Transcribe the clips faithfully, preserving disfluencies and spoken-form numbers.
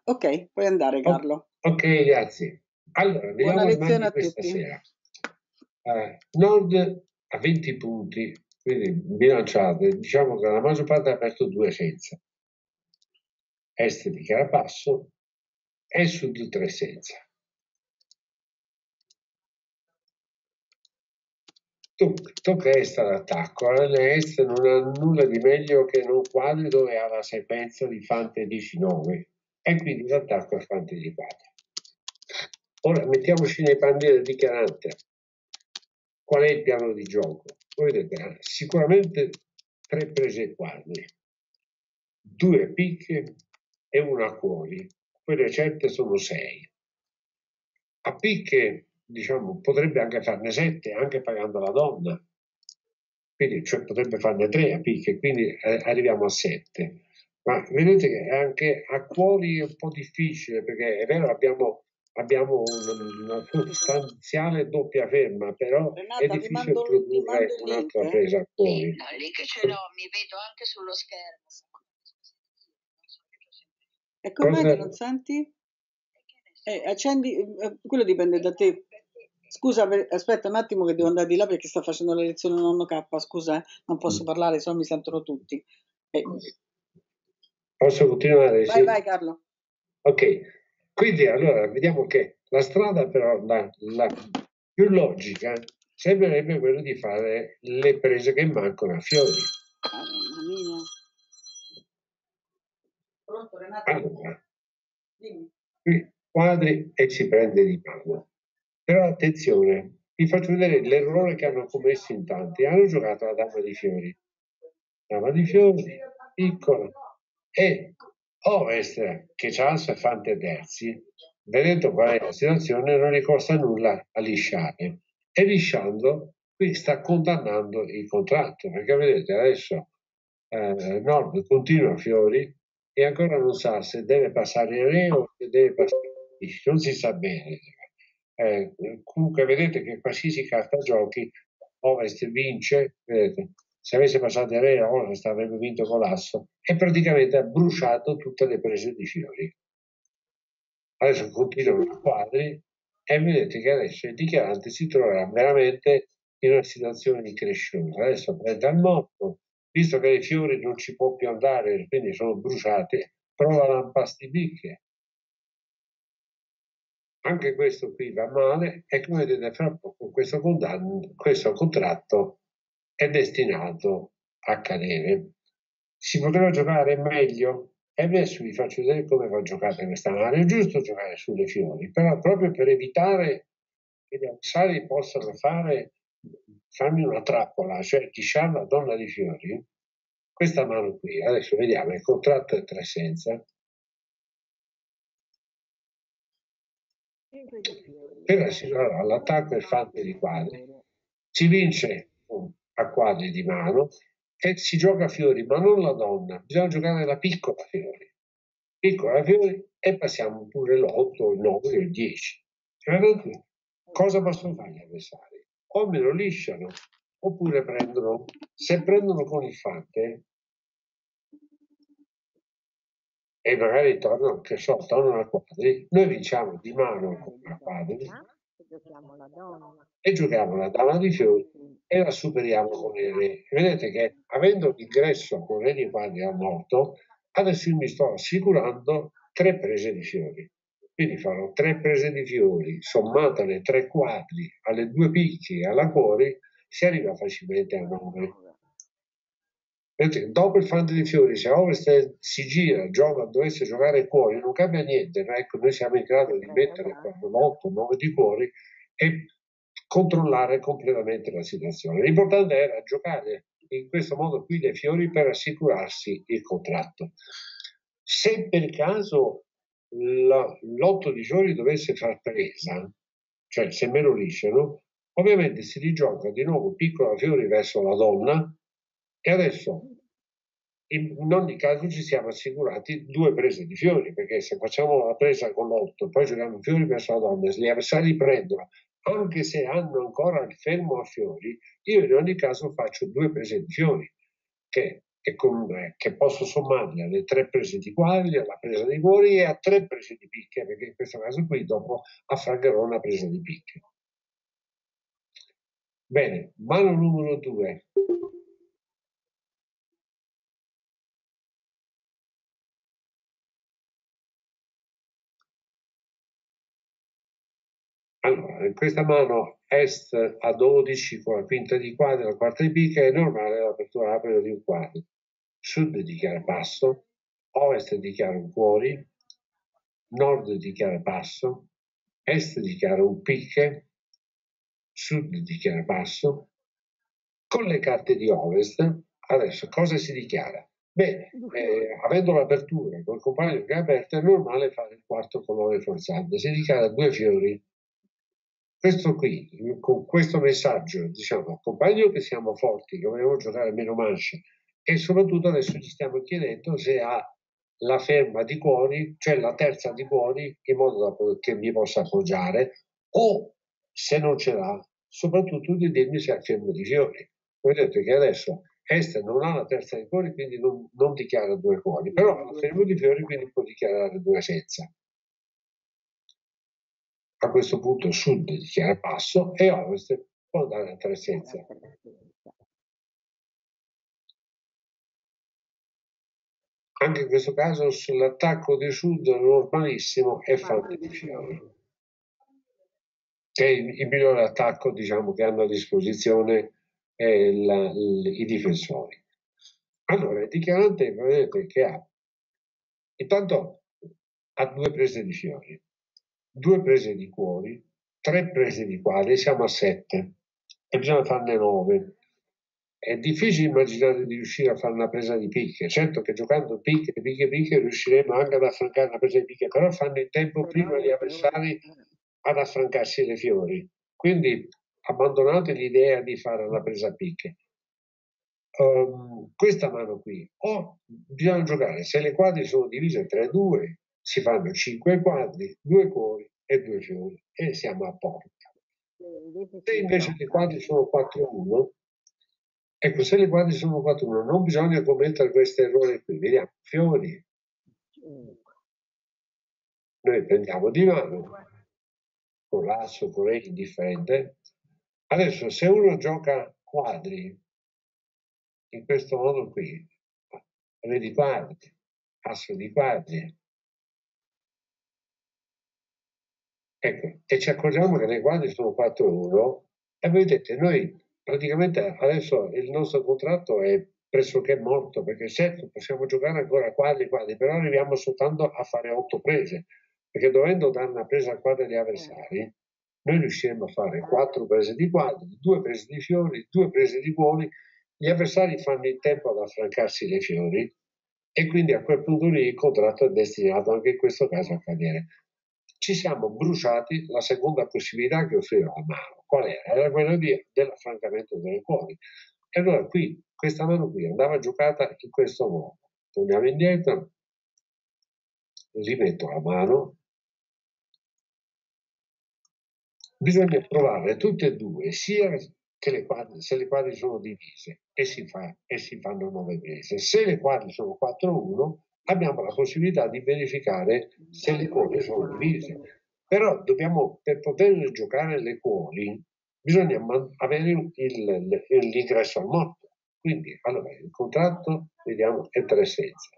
Ok, puoi andare O- Carlo. ok, grazie. Allora, Buona vediamo il match lezione di a questa tutti. sera. Eh, Nord a venti punti, quindi bilanciate. Diciamo che la maggior parte ha aperto due senza. Est di Carapasso e Sud tre senza. Toc- Tocca a Est all'attacco. L'Est non ha nulla di meglio che non quadri dove ha la sequenza di Fante diciannove e quindi l'attacco a Fante di quadri. Ora mettiamoci nei panni del dichiarante. Qual è il piano di gioco? Voi vedete, sicuramente tre prese quadri, due picche e una a cuori. Quelle certe sono sei. A picche, diciamo, potrebbe anche farne sette, anche pagando la donna. Quindi, cioè, potrebbe farne tre a picche, quindi eh, arriviamo a sette. Ma vedete che anche a cuori è un po' difficile, perché è vero, abbiamo, abbiamo un- una sostanziale doppia ferma, però è Renata, ti difficile mando, il- ti produrre mando il link. un'altra presa a cuori. No, lì che ce l'ho, mi vedo anche sullo schermo. E com'è Cosa- che non senti? Eh, accendi, eh, quello dipende da te. Scusa, per- aspetta un attimo che devo andare di là perché sta facendo la lezione nonno K, scusa, eh, non posso parlare, se no mi sentono tutti. Eh, Posso continuare? vai, Sì. vai Carlo. Ok, quindi allora vediamo che la strada però, la, la più logica, sembrerebbe quella di fare le prese che mancano a fiori. Madonna mia. Pronto Renata? Allora, Dimmi. qui quadri e si prende di mano. Però attenzione, vi faccio vedere l'errore che hanno commesso in tanti. Hanno giocato la dama di fiori. Dama di fiori, piccola, e Ovest, che c'ha il Fante terzi, vedendo qual è la situazione, non gli costa nulla a lisciare. E lisciando, qui sta condannando il contratto, perché vedete adesso eh, Nord continua a fiori e ancora non sa se deve passare il re o se deve passare il liscio, non si sa bene. Eh, comunque vedete che qualsiasi carta giochi Ovest vince, vedete, se avesse passato il re Ovest avrebbe vinto con l'asso e praticamente ha bruciato tutte le prese di fiori. Adesso continuano i quadri e vedete che adesso il dichiarante si troverà veramente in una situazione di crescita. Adesso prende al morto, visto che i fiori non ci può più andare, quindi sono bruciati, prova lampasti bicche. Anche questo qui va male e come vedete fra poco questo, condanno, questo contratto è destinato a cadere. Si poteva giocare meglio e adesso vi faccio vedere come va giocata questa mano. È giusto giocare sulle fiori, però proprio per evitare che gli avversari possano fare, farmi una trappola, cioè lisciare la donna di fiori, questa mano qui, adesso vediamo, il contratto è tre senza. Per si va all'attacco e fante di quadri. Si vince a quadri di mano e si gioca a fiori, ma non la donna, bisogna giocare la piccola fiori. Piccola fiori e passiamo pure l'otto, il nove o il dieci. Cioè, cosa possono fare gli avversari? O me lo lisciano, oppure prendono, se prendono con il fante, e magari tornano, che so, tornano a quadri, noi vinciamo di mano a quadri e giochiamo la dama di fiori e la superiamo con il re. Vedete che avendo l'ingresso con re di quadri al morto, adesso io mi sto assicurando tre prese di fiori. Quindi farò tre prese di fiori, sommate alle tre quadri, alle due picchi e alla cuori, si arriva facilmente a nove. Dopo il Fante di Fiori, se Ovest si gira, gioca, dovesse giocare cuori, non cambia niente. No? Ecco, noi siamo in grado di mettere l'otto nove di cuori e controllare completamente la situazione. L'importante era giocare in questo modo qui dei fiori per assicurarsi il contratto. Se per caso l'otto di fiori dovesse far presa, cioè se me lo lisciano, ovviamente si rigioca di nuovo piccola fiori verso la donna e adesso in ogni caso ci siamo assicurati due prese di fiori, perché se facciamo la presa con l'otto e poi giochiamo fiori verso la donna, se gli avversari prendono, anche se hanno ancora il fermo a fiori, io in ogni caso faccio due prese di fiori, che che, con, eh, che posso sommarli alle tre prese di quadri, alla presa di cuori e a tre prese di picche, perché in questo caso qui dopo affrancherò una presa di picche. Bene, mano numero due. Allora, in questa mano est a dodici con la quinta di quadri, la quarta di picche, è normale l'apertura rapida di un quadro. Sud dichiara basso, ovest dichiara un cuori, nord dichiara basso, est dichiara un picche, sud dichiara basso. Con le carte di ovest, adesso cosa si dichiara? Beh, eh, avendo l'apertura col compagno che è aperto, è normale fare il quarto colore forzante. Si dichiara due fiori. Questo qui, con questo messaggio, diciamo, accompagno che siamo forti, che vogliamo giocare meno manche, e soprattutto adesso ci stiamo chiedendo se ha la ferma di cuori, cioè la terza di cuori, in modo da che mi possa appoggiare, o se non ce l'ha, soprattutto di dirmi se ha fermo di fiori. Vedete che adesso Est non ha la terza di cuori, quindi non, non dichiara due cuori, però ha fermo di fiori, quindi può dichiarare due senza. A questo punto sud dichiara basso e ovest può andare a tre senza. Anche in questo caso sull'attacco di sud normalissimo è fante di fiori. Che è il, il migliore attacco, diciamo, che hanno a disposizione eh, la, l, i difensori. Allora, il dichiarante vedete che ha intanto ha due prese di fiori, due prese di cuori, tre prese di quadri, siamo a sette e bisogna farne nove. È difficile immaginare di riuscire a fare una presa di picche. Certo che giocando picche, picche, picche riusciremo anche ad affrancare una presa di picche, però fanno in tempo prima gli avversari ad affrancarsi le fiori. Quindi abbandonate l'idea di fare una presa a picche. Um, questa mano qui, o bisogna giocare, se le quadri sono divise tra due, si fanno cinque quadri, due cuori e due fiori e siamo a porta. Se invece le quadri sono quattro uno, ecco, se le quadri sono quattro uno non bisogna commettere questo errore qui. Vediamo, fiori. Noi prendiamo di mano, con l'asso, con re indifferente. Adesso, se uno gioca quadri, in questo modo qui, re di quadri, asso di quadri, ecco, e ci accorgiamo che le quadri sono quattro uno, e vedete, noi praticamente adesso il nostro contratto è pressoché morto, perché certo possiamo giocare ancora quadri quadri, però arriviamo soltanto a fare otto prese, perché dovendo dare una presa a quadri agli avversari, noi riusciremo a fare quattro prese di quadri, due prese di fiori, due prese di cuori, gli avversari fanno in tempo ad affrancarsi le fiori e quindi a quel punto lì il contratto è destinato anche in questo caso a cadere. Ci siamo bruciati la seconda possibilità che offriva la mano. Qual era? Era quella di, dell'affrancamento delle cuori. E allora qui, questa mano qui andava giocata in questo modo. Torniamo indietro, rimetto la mano. Bisogna provare tutte e due, sia che le quadri, se le quadri sono divise e si, fa, e si fanno nove prese. Se le quadri sono quattro uno, abbiamo la possibilità di verificare se le cuori sono divise. Però dobbiamo, per poter giocare le cuori, bisogna avere il, il, l'ingresso al morto. Quindi, allora, il contratto, vediamo, è tre senza.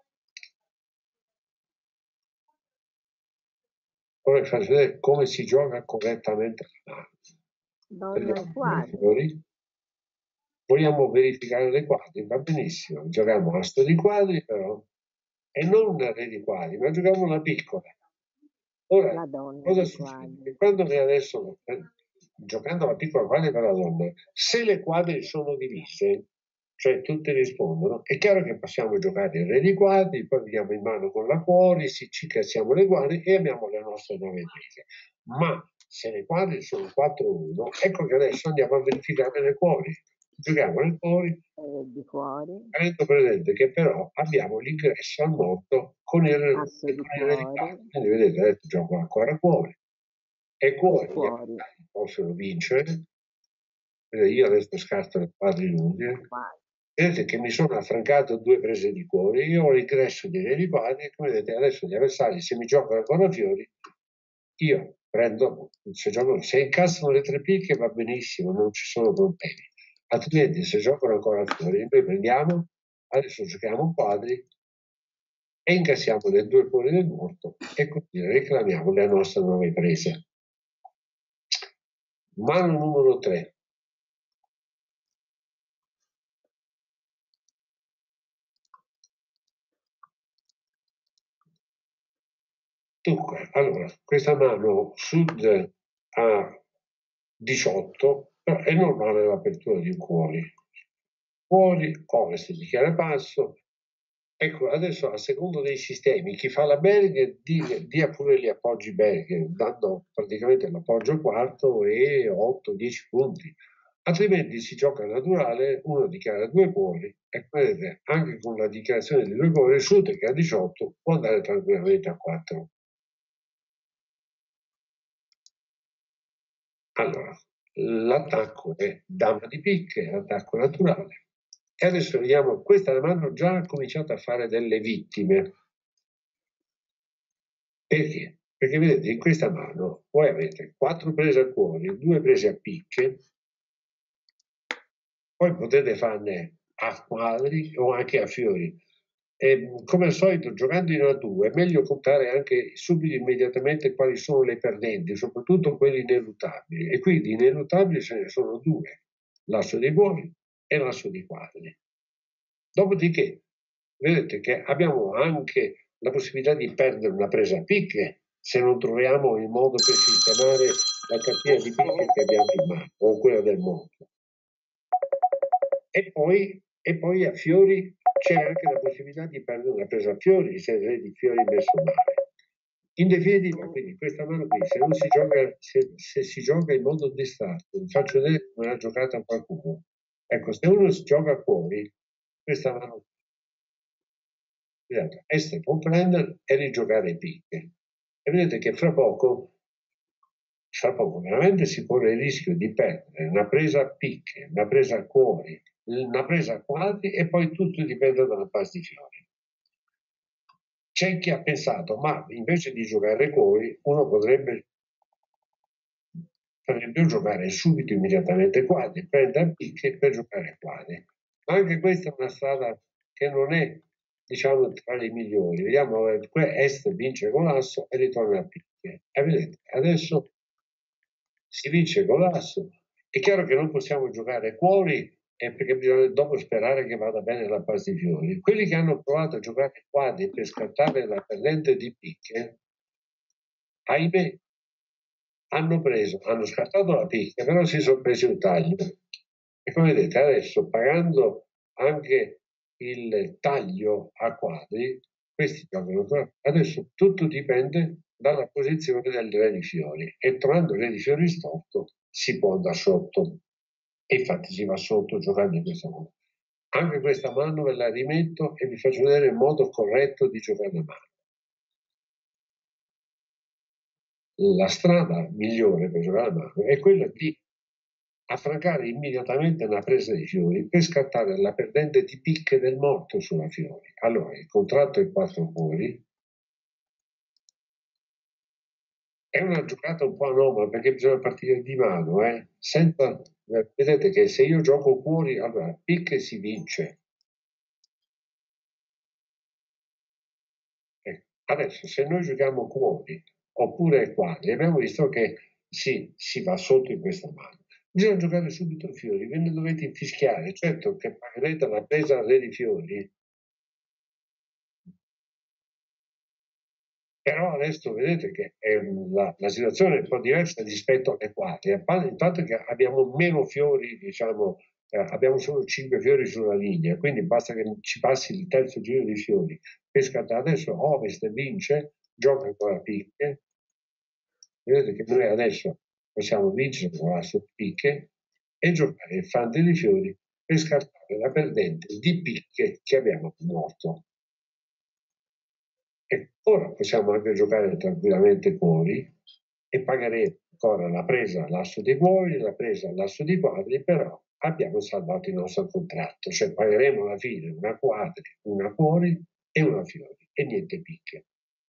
Ora vi faccio vedere come si gioca correttamente la mano. Vogliamo verificare le quadri, va benissimo. Giochiamo a sto di quadri, però, e non una re di quadri, ma giochiamo una piccola. Ora, cosa succede? Quando noi adesso, eh, giocando la piccola quadri per la donna, se le quadri sono divise, cioè tutte rispondono, è chiaro che possiamo giocare il re di quadri, poi vediamo in mano con la cuori, ci cassiamo le quadri e abbiamo le nostre nove prese. Ma se le quadri sono quattro uno, ecco che adesso andiamo a verificare le cuori. Giochiamo le cuori, avendo presente che però abbiamo l'ingresso al morto con il re di quadri. Quindi vedete, adesso gioco ancora cuori. E cuori possono vincere. Io adesso scarto le quadri lunghe, vedete che mi sono affrancato due prese di cuori, io ho l'ingresso di re di quadri, e come vedete adesso gli avversari, se mi giocano ancora fiori, io prendo, se, gioco, se incassano le tre picche va benissimo, non ci sono problemi, altrimenti se giocano ancora fiori, noi prendiamo, adesso giochiamo quadri e incassiamo le due cuori del morto e così reclamiamo le nostre nuove prese. Mano numero tre. Dunque, allora, questa mano sud a diciotto, però è normale l'apertura di cuori. Cuori, ovest di chiaro basso. Ecco, adesso a secondo dei sistemi, chi fa la Berger dia pure gli appoggi Berger, dando praticamente l'appoggio quarto e otto dieci punti. Altrimenti si gioca naturale, uno dichiara due cuori e vedete, anche con la dichiarazione di due cuori, sud che a diciotto può andare tranquillamente a quattro. Allora, l'attacco è dama di picche, l'attacco naturale. E adesso vediamo, questa mano già ha cominciato a fare delle vittime. Perché? Perché vedete, in questa mano voi avete quattro prese a cuori, due prese a picche, poi potete farne a quadri o anche a fiori. E, come al solito, giocando in A due è meglio contare anche subito immediatamente quali sono le perdenti, soprattutto quelli ineluttabili. E quindi ineluttabili ce ne sono due, l'asso dei cuori e l'asso dei quadri. Dopodiché, vedete che abbiamo anche la possibilità di perdere una presa a picche se non troviamo il modo per sistemare la cartina di picche che abbiamo in mano o quella del morto. E poi, e poi a fiori c'è anche la possibilità di perdere una presa a fiori se il re di fiori messo male. In definitiva, quindi questa mano qui, se non si gioca, se, se si gioca in modo distratto, vi faccio vedere come l'ha giocata qualcuno. Ecco, se uno si gioca a cuori, questa mano Este può prendere e rigiocare picche. E vedete che fra poco, fra poco veramente si corre il rischio di perdere una presa a picche, una presa a cuori, una presa a quadri e poi tutto dipende dalla pasta di fiori. C'è chi ha pensato, ma invece di giocare cuori, uno potrebbe, potrebbe giocare subito, immediatamente quadri, prendere a picche per giocare quadri. Ma anche questa è una strada che non è, diciamo, tra le migliori. Vediamo, Est vince con l'asso e ritorna a picche. E vedete, adesso si vince con l'asso. È chiaro che non possiamo giocare cuori eh, perché bisogna dopo sperare che vada bene la pasta di fiori. Quelli che hanno provato a giocare quadri per scattare la perdente di picche, ahimè, hanno preso, hanno scattato la picca, però si sono presi un taglio. E come vedete adesso, pagando anche il taglio a quadri, questi giocano. Adesso tutto dipende dalla posizione del re di fiori e trovando il re di fiori storto si può andare sotto. E infatti si va sotto giocando in questa modo. Anche questa mano ve la rimetto e vi faccio vedere il modo corretto di giocare la mano. La strada migliore per giocare la mano è quella di affrancare immediatamente una presa di fiori per scattare la perdente di picche del morto sulla fiori. Allora, il contratto è quattro cuori. È una giocata un po' anomala perché bisogna partire di mano, eh? Senza, vedete che se io gioco cuori, allora picche si vince. Eh, adesso, se noi giochiamo cuori oppure quadri, abbiamo visto che sì, si va sotto in questa mano. Bisogna giocare subito fiori, ve ne dovete infischiare. Certo che pagherete la presa al re di fiori, però adesso vedete che è la, la situazione è un po' diversa rispetto alle quadri. Intanto che abbiamo meno fiori, diciamo, eh, abbiamo solo cinque fiori sulla linea, quindi basta che ci passi il terzo giro di fiori per scattare. Adesso Ovest vince, gioca con la picche. Vedete che noi adesso possiamo vincere con la picche e giocare il fante di fiori per scartare la perdente di picche che abbiamo morto. E ora possiamo anche giocare tranquillamente cuori e pagheremo ancora la presa all'asso dei cuori, la presa all'asso dei quadri, però abbiamo salvato il nostro contratto, cioè pagheremo alla fine una quadri, una cuori e una fiori e niente picche.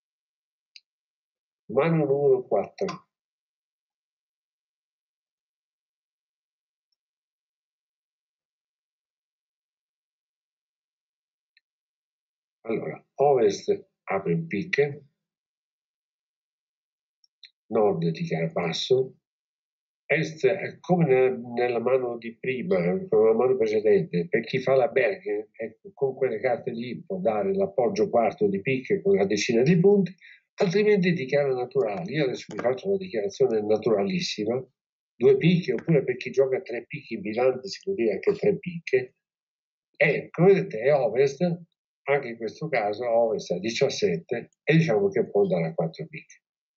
Mano numero quattro. Allora, ovest apre in picche, nord dichiara basso, est è come nella, nella mano di prima, con la mano precedente, per chi fa la Bergen, ecco, con quelle carte lì può dare l'appoggio quarto di picche con una decina di punti, altrimenti dichiara naturali. Io adesso vi faccio una dichiarazione naturalissima, due picche, oppure per chi gioca tre picchi in bilancio si può dire anche tre picche, e come vedete è ovest, anche in questo caso ovest a diciassette e diciamo che può andare a quattro picche.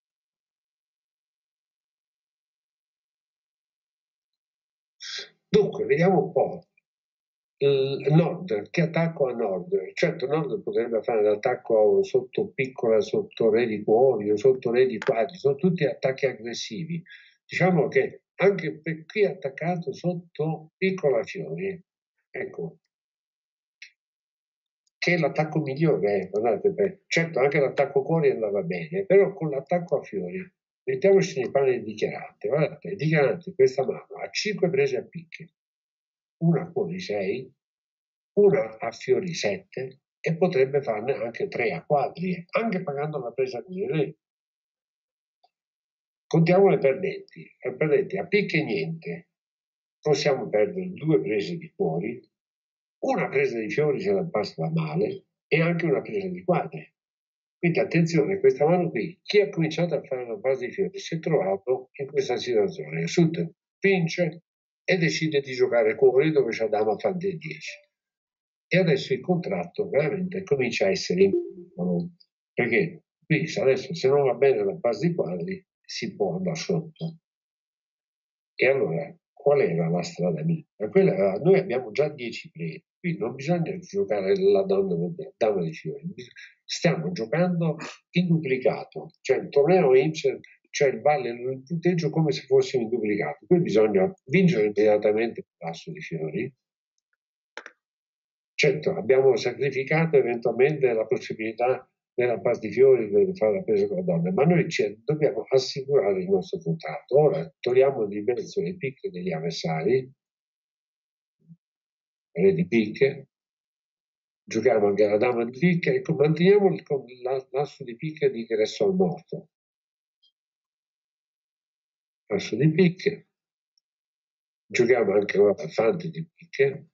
Dunque, vediamo un po'. Il nord, che attacco a nord? Certo, nord potrebbe fare l'attacco sotto piccola, sotto re di cuori o sotto re di quadri, sono tutti attacchi aggressivi. Diciamo che anche per chi è attaccato sotto piccola fiori, ecco, che è l'attacco migliore, guardate, beh, certo anche l'attacco cuori andava bene, però con l'attacco a fiori, mettiamoci nei panni dichiarati, guardate, il dichiarante questa mano ha cinque prese a picche, una a cuori sei, una a fiori sette e potrebbe farne anche tre a quadri, anche pagando la presa di re. Contiamo le perdenti, le perdenti a picche niente, possiamo perdere due prese di cuori, una presa di fiori se la passa va male e anche una presa di quadri. Quindi attenzione, questa mano qui, chi ha cominciato a fare la base di fiori si è trovato in questa situazione. Sud vince e decide di giocare cuori dove c'è dama fa dei dieci. E adesso il contratto veramente comincia a essere in pericolo, perché qui adesso se non va bene la base di quadri si può andare sotto. E allora qual era la strada migliore? Quella, noi abbiamo già dieci premi, qui non bisogna giocare la donna, dama di fiori, stiamo giocando in duplicato, cioè il torneo vince, cioè il valle il punteggio come se fossimo in duplicato, qui bisogna vincere immediatamente il passo di fiori. Certo, abbiamo sacrificato eventualmente la possibilità nella parte di fiori di fare la presa con la donna, ma noi ci, dobbiamo assicurare il nostro contratto. Ora togliamo di mezzo le picche degli avversari, re di picche, giochiamo anche la dama di picche e manteniamo l'asso di picche di ingresso al morto. Asso di picche, giochiamo anche la fante di picche.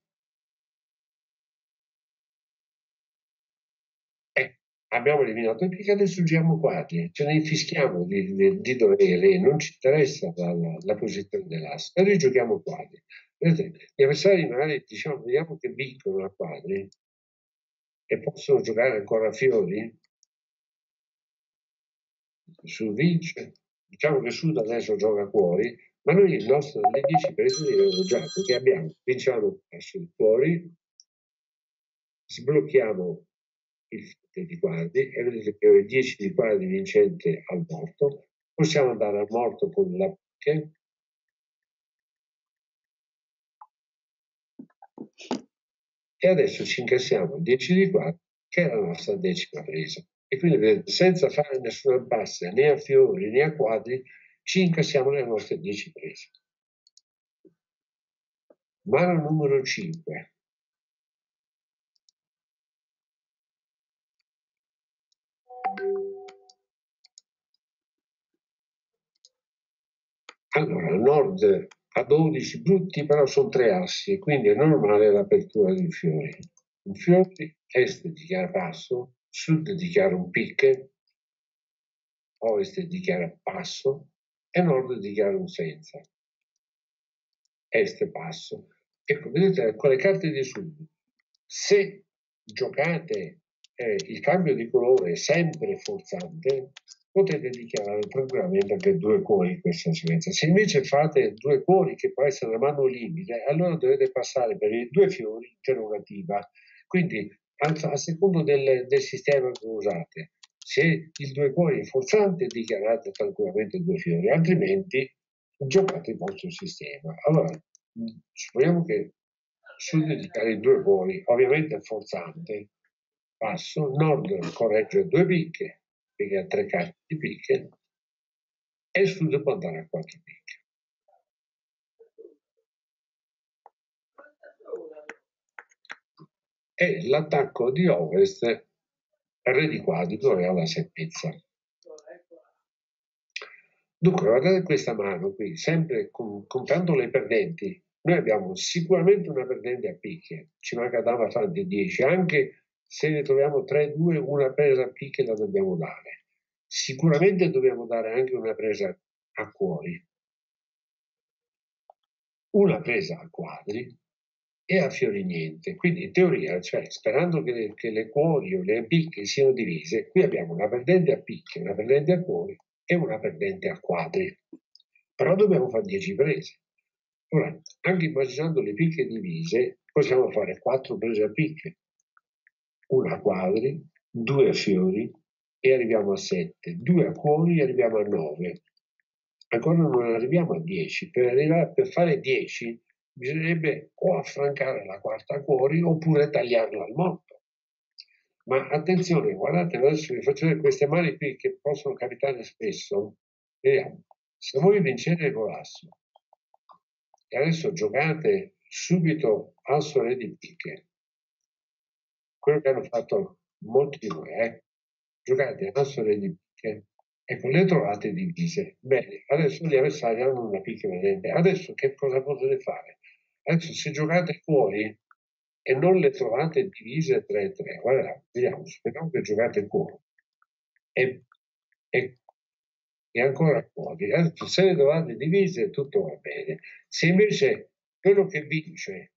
Abbiamo eliminato i picchi, adesso giriamo quadri, ce ne infischiamo di, di, di dovere, non ci interessa la, la, la posizione dell'asso, e rigiochiamo quadri. Vedete, gli avversari magari diciamo, vediamo che vincono a quadri e possono giocare ancora a fiori. Sud vince, diciamo che Sud adesso gioca a cuori, ma noi il nostro, le dieci prese le abbiamo già, perché abbiamo, vinciamo sul cuori, sblocchiamo il fante di quadri e vedete che ho il dieci di quadri vincente al morto, possiamo andare al morto con la picche e adesso ci incassiamo il dieci di quadri che è la nostra decima presa e quindi vedete, senza fare nessuna bassa né a fiori né a quadri ci incassiamo le nostre dieci prese. Mano numero cinque. Allora, nord a dodici brutti, però sono tre assi, quindi è normale l'apertura dei fiori. Un fiore, est dichiara passo, sud dichiara un picche, ovest dichiara passo e nord dichiara un senza. Est passo. Ecco, vedete, con le carte di sud, se giocate eh, il cambio di colore sempre forzante, potete dichiarare tranquillamente anche due cuori in questa sequenza. Se invece fate due cuori, che può essere una mano limite, allora dovete passare per i due fiori interrogativa. Quindi, a, a secondo del, del sistema che usate, se il due cuori è forzante, dichiarate tranquillamente due fiori, altrimenti giocate il vostro sistema. Allora, supponiamo che sud di due cuori, ovviamente forzante, basso, nord corregge due picche, perché ha tre carte di picche, e sud può andare a quattro picche. E l'attacco di ovest, re di quadri, dove ha la seppezza. Dunque, guardate questa mano qui, sempre contando le perdenti, noi abbiamo sicuramente una perdente a picche, ci manca dama fante dieci, anche se ne troviamo tre due, una presa a picche la dobbiamo dare. Sicuramente dobbiamo dare anche una presa a cuori, una presa a quadri e a fiori niente. Quindi in teoria, cioè, sperando che le, che le cuori o le picche siano divise, qui abbiamo una perdente a picche, una perdente a cuori e una perdente a quadri. Però dobbiamo fare dieci prese. Ora, anche immaginando le picche divise, possiamo fare quattro prese a picche, una a quadri, due a fiori e arriviamo a sette, due a cuori e arriviamo a nove. Ancora non arriviamo a dieci. Per, arrivare, per fare dieci bisognerebbe o affrancare la quarta a cuori oppure tagliarla al morto. Ma attenzione, guardate, adesso vi faccio vedere queste mani qui che possono capitare spesso. Vediamo, se voi vincete con l'asso e adesso giocate subito asso re di picche, quello che hanno fatto molti di voi, eh? Giocate asso re di picche, ecco, le trovate divise. Bene, adesso gli avversari hanno una picca vedente. Adesso che cosa potete fare? Adesso se giocate fuori e non le trovate divise tre tre, guarda, vediamo, speriamo che giocate fuori e, e, e ancora fuori. Adesso se le trovate divise tutto va bene. Se invece quello che vince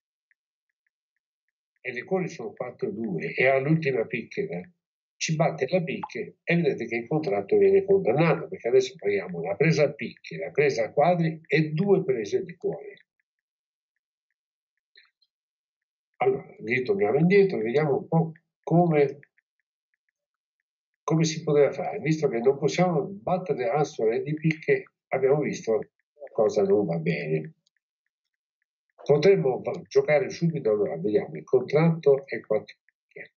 e le cuori sono quattro due e all'ultima picchera ci batte la picche e vedete che il contratto viene condannato, perché adesso paghiamo la presa a picche, la presa a quadri e due prese di cuori. Allora, ritorniamo indietro, vediamo un po' come, come si poteva fare. Visto che non possiamo battere asso re di picche, abbiamo visto cosa non va bene. Potremmo giocare subito, allora vediamo il contratto e quattro picche.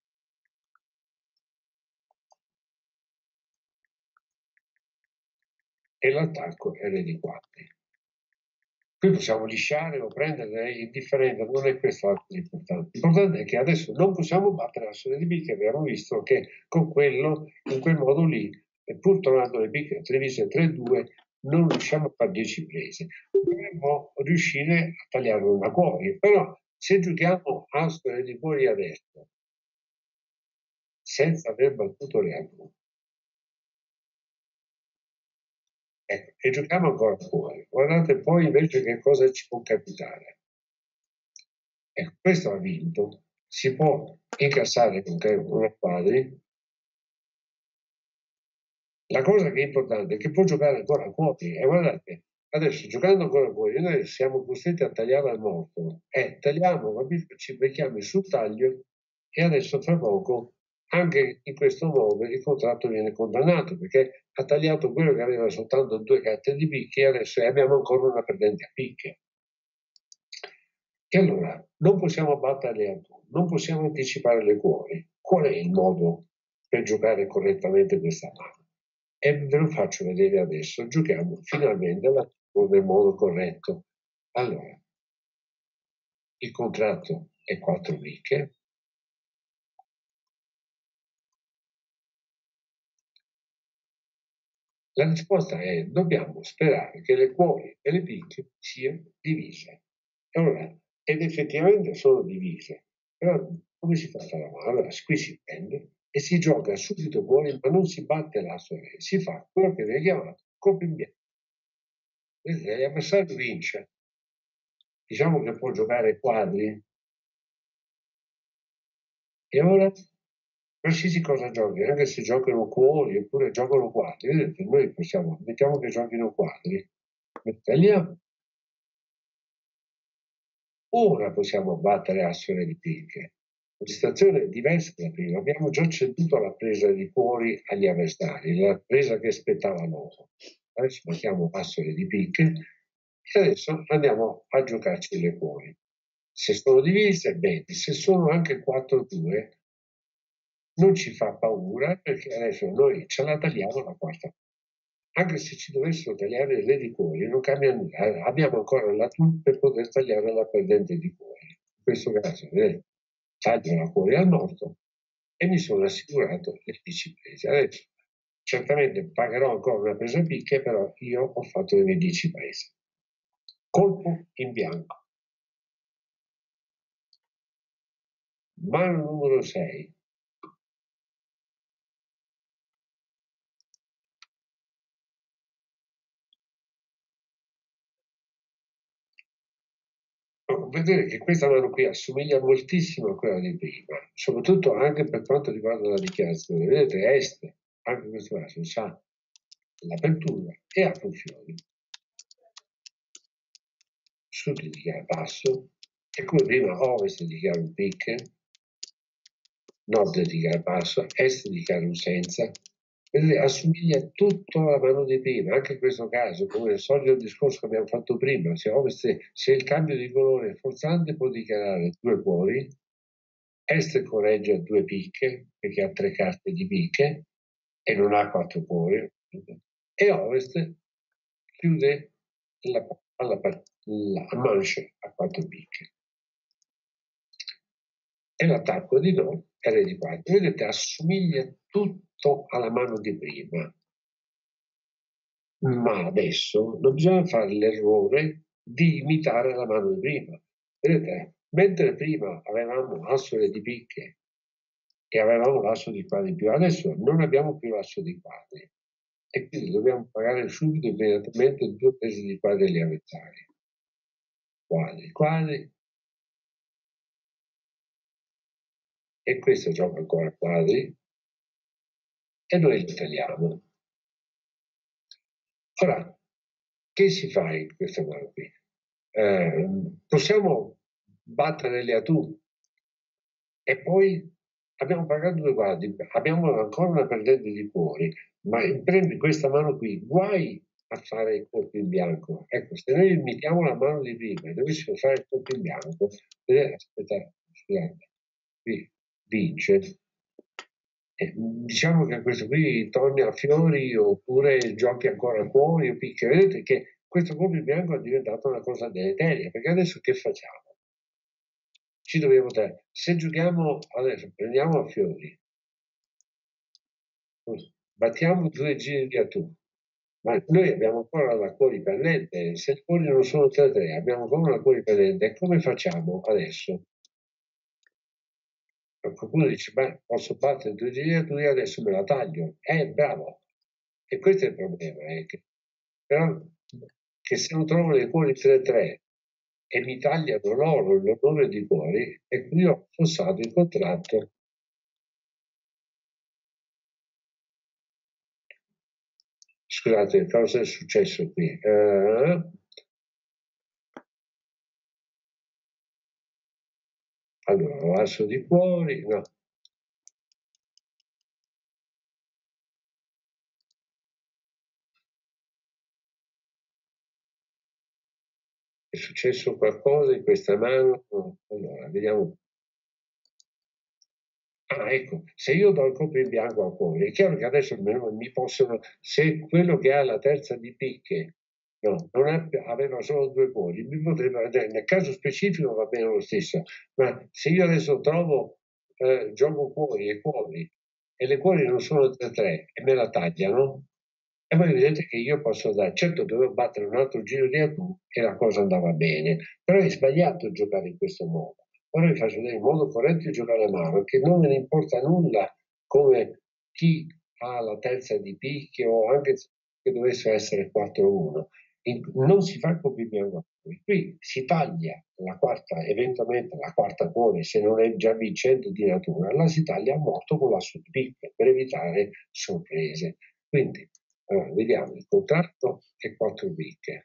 E l'attacco è re di quattro. Qui possiamo lisciare o prendere, è indifferente, non è questo l'importante. L'importante è che adesso non possiamo battere l'asso di picche, abbiamo visto che con quello, in quel modo lì, pur trovando le picche televise tre due, non riusciamo a fare dieci prese. Dovremmo riuscire a tagliare una cuori, però se giochiamo asso di cuori adesso, senza aver battuto le altre, ecco, e giochiamo ancora fuori. Guardate poi invece che cosa ci può capitare. Ecco, questo ha vinto. Si può incassare con una quadri. La cosa che è importante è che può giocare ancora a cuori. E guardate, adesso giocando ancora a cuori, noi siamo costretti a tagliare al morto. E tagliamo, capito? Ci becchiamo sul taglio e adesso fra poco anche in questo modo il contratto viene condannato, perché ha tagliato quello che aveva soltanto due carte di picche e adesso abbiamo ancora una perdente a picche. E allora non possiamo battere a tu, non possiamo anticipare le cuori. Qual è il modo per giocare correttamente questa mano? E ve lo faccio vedere adesso. Giochiamo finalmente nel modo corretto. Allora, il contratto è quattro picche. La risposta è: dobbiamo sperare che le cuori e le picche siano divise. Allora, ed effettivamente sono divise. Però come si fa a fare la mano? Allora, qui si prende e si gioca subito cuori, ma non si batte l'asso re, si fa quello che viene chiamato colpo in bianco. L'avversario vince. Diciamo che può giocare quadri. E ora qualsiasi cosa giochi, anche se giocano cuori oppure giocano quadri, vedete, noi possiamo, mettiamo che giochino quadri, tagliamo. Ora possiamo battere asso re di picche. La situazione è diversa da prima. Abbiamo già ceduto la presa di cuori agli avversari, la presa che aspettava loro. Adesso mettiamo asso re di picche E adesso andiamo a giocarci le cuori. Se sono divise, bene, se sono anche quattro due, non ci fa paura, perché adesso noi ce la tagliamo la quarta. Anche se ci dovessero tagliare le di cuori, non cambia nulla. Abbiamo ancora la tool per poter tagliare la perdente di cuori. In questo caso, vedete, taglio la cuori al morto e mi sono assicurato le dieci prese. Adesso, certamente pagherò ancora una presa picche, però io ho fatto le mie dieci prese. Colpo in bianco. Mano numero sei. Vedere che questa mano qui assomiglia moltissimo a quella di prima, soprattutto anche per quanto riguarda la dichiarazione. Vedete, est, anche in questo caso, sa l'apertura e apre fiori. Sud dichiara basso, e come prima ovest dichiara un picche, nord dichiara basso, est dichiara un senza. Vedete, assomiglia tutto alla mano di prima, anche in questo caso, come il solito discorso che abbiamo fatto prima, se, ovest, se il cambio di colore è forzante può dichiarare due cuori, est corregge a due picche, perché ha tre carte di picche e non ha quattro cuori, e ovest chiude la, alla, la manche a quattro picche. E l'attacco di nord è re di quattro. Vedete, assomiglia tutto alla mano di prima. Ma adesso non bisogna fare l'errore di imitare la mano di prima. Vedete, mentre prima avevamo l'asso di picche e avevamo l'asso di quadri più, adesso non abbiamo più l'asso di quadri e quindi dobbiamo pagare subito immediatamente due prese di quadri agli avversari. Quadri, quadri, e questo gioca ancora quadri e noi li tagliamo. Ora, che si fa in questa mano qui? Eh, possiamo battere le atù e poi abbiamo pagato due guardi, abbiamo ancora una perdente di cuori, ma prendi questa mano qui, guai a fare il colpo in bianco. Ecco, se noi imitiamo la mano di prima e dovessimo fare il colpo in bianco, vedete, aspettate, scusate, qui vince. Eh, diciamo che questo qui torni a fiori oppure giochi ancora a cuori o picchi. Vedete che questo colpo in bianco è diventato una cosa deleteria, perché adesso che facciamo? Ci dobbiamo dare. Se giochiamo adesso, prendiamo a fiori, battiamo due giri di atù, ma noi abbiamo ancora la cuori perdente. Se i cuori non sono tre tre, abbiamo ancora una cuori perdente. E come facciamo adesso? Qualcuno dice, beh, posso battere due giri di atù e adesso me la taglio. Eh, bravo. E questo è il problema, è che, però, che se non trovo le cuori tre tre e mi tagliano loro l'onore di cuori, e quindi ho affossato il contratto. Scusate, cosa è successo qui? Eh, allora, l'asso di cuori, no. È successo qualcosa in questa mano? No. Allora, vediamo. Ah, ecco, se io do il colpo in bianco a cuore, è chiaro che adesso mi possono, se quello che ha la terza di picche, no, non ha, aveva solo due cuori, mi potrebbe, nel caso specifico va bene lo stesso, ma se io adesso trovo, eh, gioco cuori e cuori, e le cuori non sono tre tre e me la tagliano, e voi vedete che io posso dare, certo dovevo battere un altro giro di atù e la cosa andava bene, però è sbagliato giocare in questo modo. Ora vi faccio vedere il modo corretto di giocare a mano, che non me ne importa nulla come chi ha la terza di picche o anche che dovesse essere quattro uno. Non si fa copia bianco. Qui si taglia la quarta, eventualmente la quarta cuore, se non è già vincente di natura, la si taglia a morto con la sua picche per evitare sorprese. Quindi, allora, vediamo il contratto e quattro picche.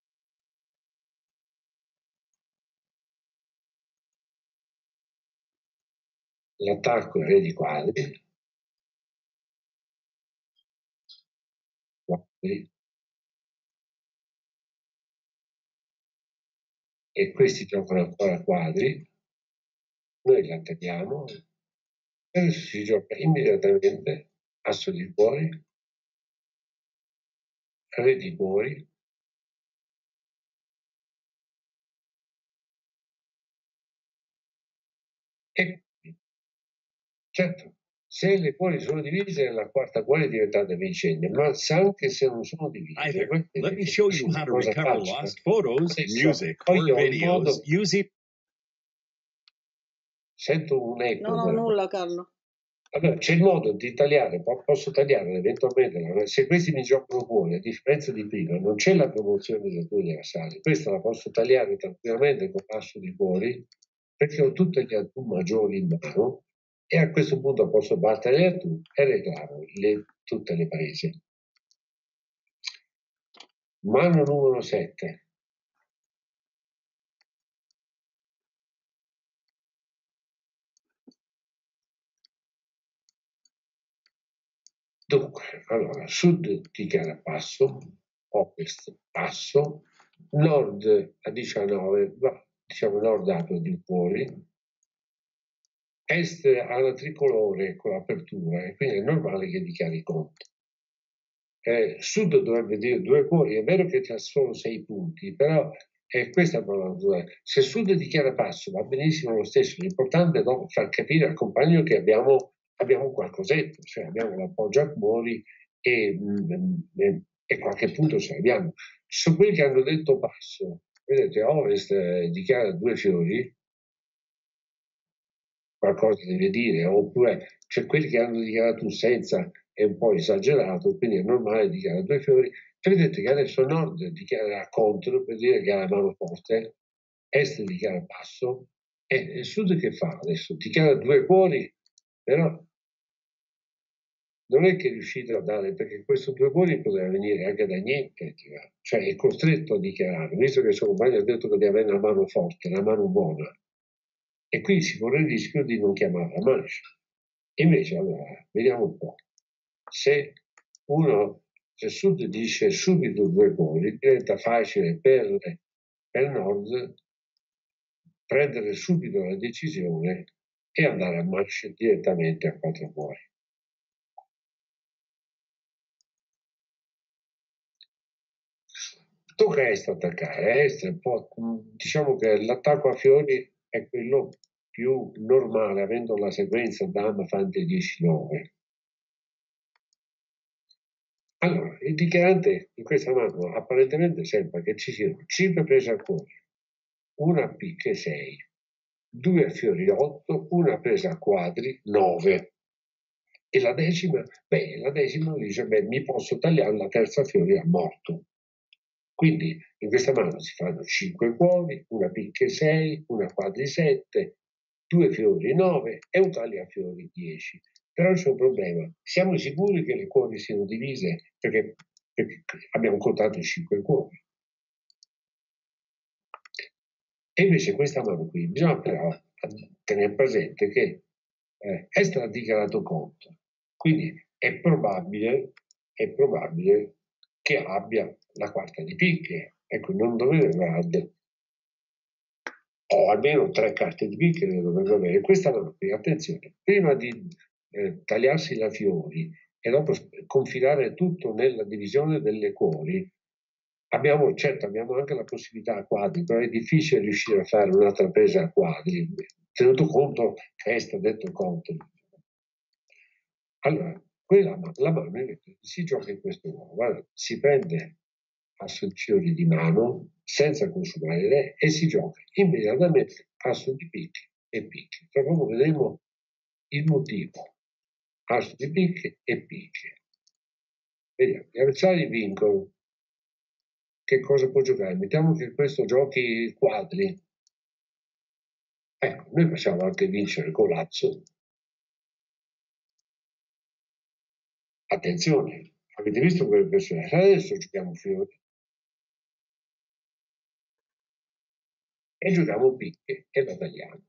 L'attacco è re di quadri, quadri, e questi giocano ancora quadri, noi la tagliamo, e adesso si gioca immediatamente asso di cuori, re di cuori, e certo, se le cuori sono divise, la quarta cuore è diventata vincente, ma anche se non sono divise, Hi there. Let me show you how to cosa recover faccio? lost photos, Adesso music, poi or io ho il modo, videos using. sento un eco. No, no, nulla, Carlo. Allora, c'è il modo di tagliare, po- posso tagliare eventualmente, se questi mi giocano cuore, a differenza di prima, non c'è la promozione da due avversari, questa la posso tagliare tranquillamente con passo di cuori, perché ho tutte le attu maggiori in mano, e a questo punto posso battere le attu e reglare le, tutte le prese. Mano numero sette. Dunque, allora, sud dichiara passo, ovest passo, nord a diciannove, no, diciamo nord apre di cuori, est alla tricolore con l'apertura, e quindi è normale che dichiari conto. Eh, sud dovrebbe dire due cuori, è vero che c'ha solo sei punti, però è questa la parola. Se sud dichiara passo va benissimo lo stesso, l'importante è no, far capire al compagno che abbiamo, abbiamo qualcosetto, cioè abbiamo l'appoggio a cuori e, e, e qualche punto ce l'abbiamo. Su quelli che hanno detto passo, vedete, ovest eh, dichiara due fiori, qualcosa deve dire, oppure c'è quelli che hanno dichiarato senza, è un po' esagerato, quindi è normale dichiarare due fiori. E vedete che adesso nord dichiara contro per dire che ha la mano forte, est dichiara basso, e il sud che fa adesso? Dichiara due cuori, però non è che è riuscito a dare, perché questo due cuori poteva venire anche da niente, cioè è costretto a dichiarare, visto che il suo compagno ha detto che deve avere una mano forte, una mano buona, e quindi si corre il rischio di non chiamarla mancia. Invece, allora, vediamo un po'. Se uno, se sud dice subito due cuori, diventa facile per, per nord prendere subito la decisione e andare a mancia direttamente a quattro cuori. Tocca a est attaccare. Est, diciamo che l'attacco a fiori è quello più normale, avendo la sequenza dama, fante, dieci, nove. Allora, il dichiarante in questa mano apparentemente sembra che ci siano cinque prese a cuore, una a picche sei, due a fiori otto, una presa a quadri nove. E la decima, beh, la decima dice, beh, mi posso tagliare la terza fiori a morto. Quindi in questa mano si fanno cinque cuori, una picche sei, una quadri sette, due fiori nove e un taglio a fiori dieci. Però c'è un problema, siamo sicuri che le cuori siano divise perché, perché abbiamo contato cinque cuori. E invece questa mano qui bisogna però tenere presente che eh, è stato dichiarato conto, quindi è probabile, è probabile che abbia la quarta di picche, ecco, non dovrebbe avere, o almeno tre carte di picche ne dovrebbe avere. Questa mano qui, attenzione, prima di eh, tagliarsi la fiori e dopo confidare tutto nella divisione delle cuori, abbiamo, certo, abbiamo anche la possibilità a quadri, però è difficile riuscire a fare un'altra presa a quadri, tenuto conto che è stato detto conto. Allora, quella, la mano si gioca in questo modo, guarda, si prende asso di fiori di mano senza consumare le e si gioca immediatamente asso di picche e picche. Tra poco vedremo il motivo. Asso di picche e picche. Vediamo, gli avversari vincono. Che cosa può giocare? Mettiamo che questo giochi quadri. Ecco, noi facciamo anche vincere con l'azzo. Attenzione, avete visto quelle persone? Adesso giochiamo fiori. E giochiamo picche e la tagliamo.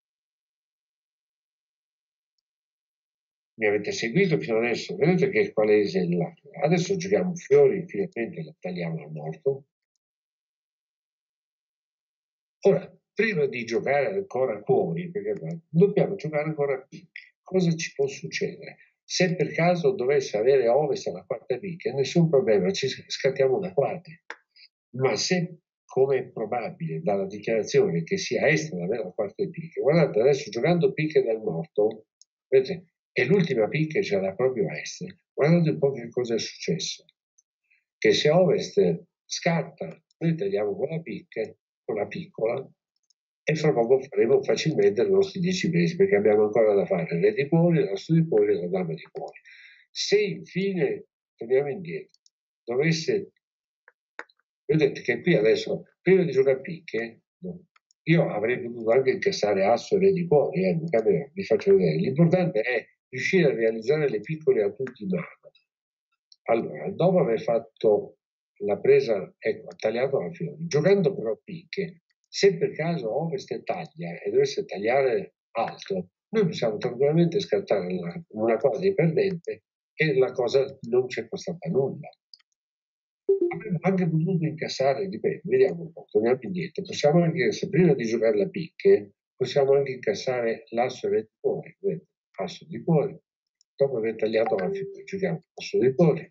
Mi avete seguito fino adesso? Vedete che qual è il lato? Adesso giochiamo fiori, finalmente la tagliamo al morto. Ora, prima di giocare ancora cuori, perché dobbiamo giocare ancora a picche. Cosa ci può succedere? Se per caso dovesse avere ovest alla quarta picche, nessun problema, ci scattiamo da quarti. Ma se, come è probabile dalla dichiarazione, che sia est ad avere la quarta picche, guardate, adesso giocando picche del morto, vedete, e l'ultima picche ce l'ha proprio a est, guardate un po' che cosa è successo. Che se ovest scatta, noi tagliamo con la picche, con la piccola, e fra poco faremo facilmente i nostri dieci presi, perché abbiamo ancora da fare il re di cuori, l'asso di cuori e la dama di cuori. Se infine, torniamo indietro, dovesse, vedete che qui adesso, prima di giocare a picche, io avrei potuto anche incassare asso e re di cuori, eh, vi faccio vedere. L'importante è riuscire a realizzare le piccole a tutti i mano. Allora, dopo aver fatto la presa, ecco, ha tagliato la fiore, giocando però a picche, se per caso ovest taglia e dovesse tagliare alto, noi possiamo tranquillamente scattare una, una cosa di perdente e la cosa non ci è costata nulla. Abbiamo anche potuto incassare, dipende, vediamo un po', torniamo indietro, possiamo anche, se prima di giocare la picche, possiamo anche incassare l'asso di cuori, vedete, asso di cuori, dopo aver tagliato la figura, giochiamo asso di cuori,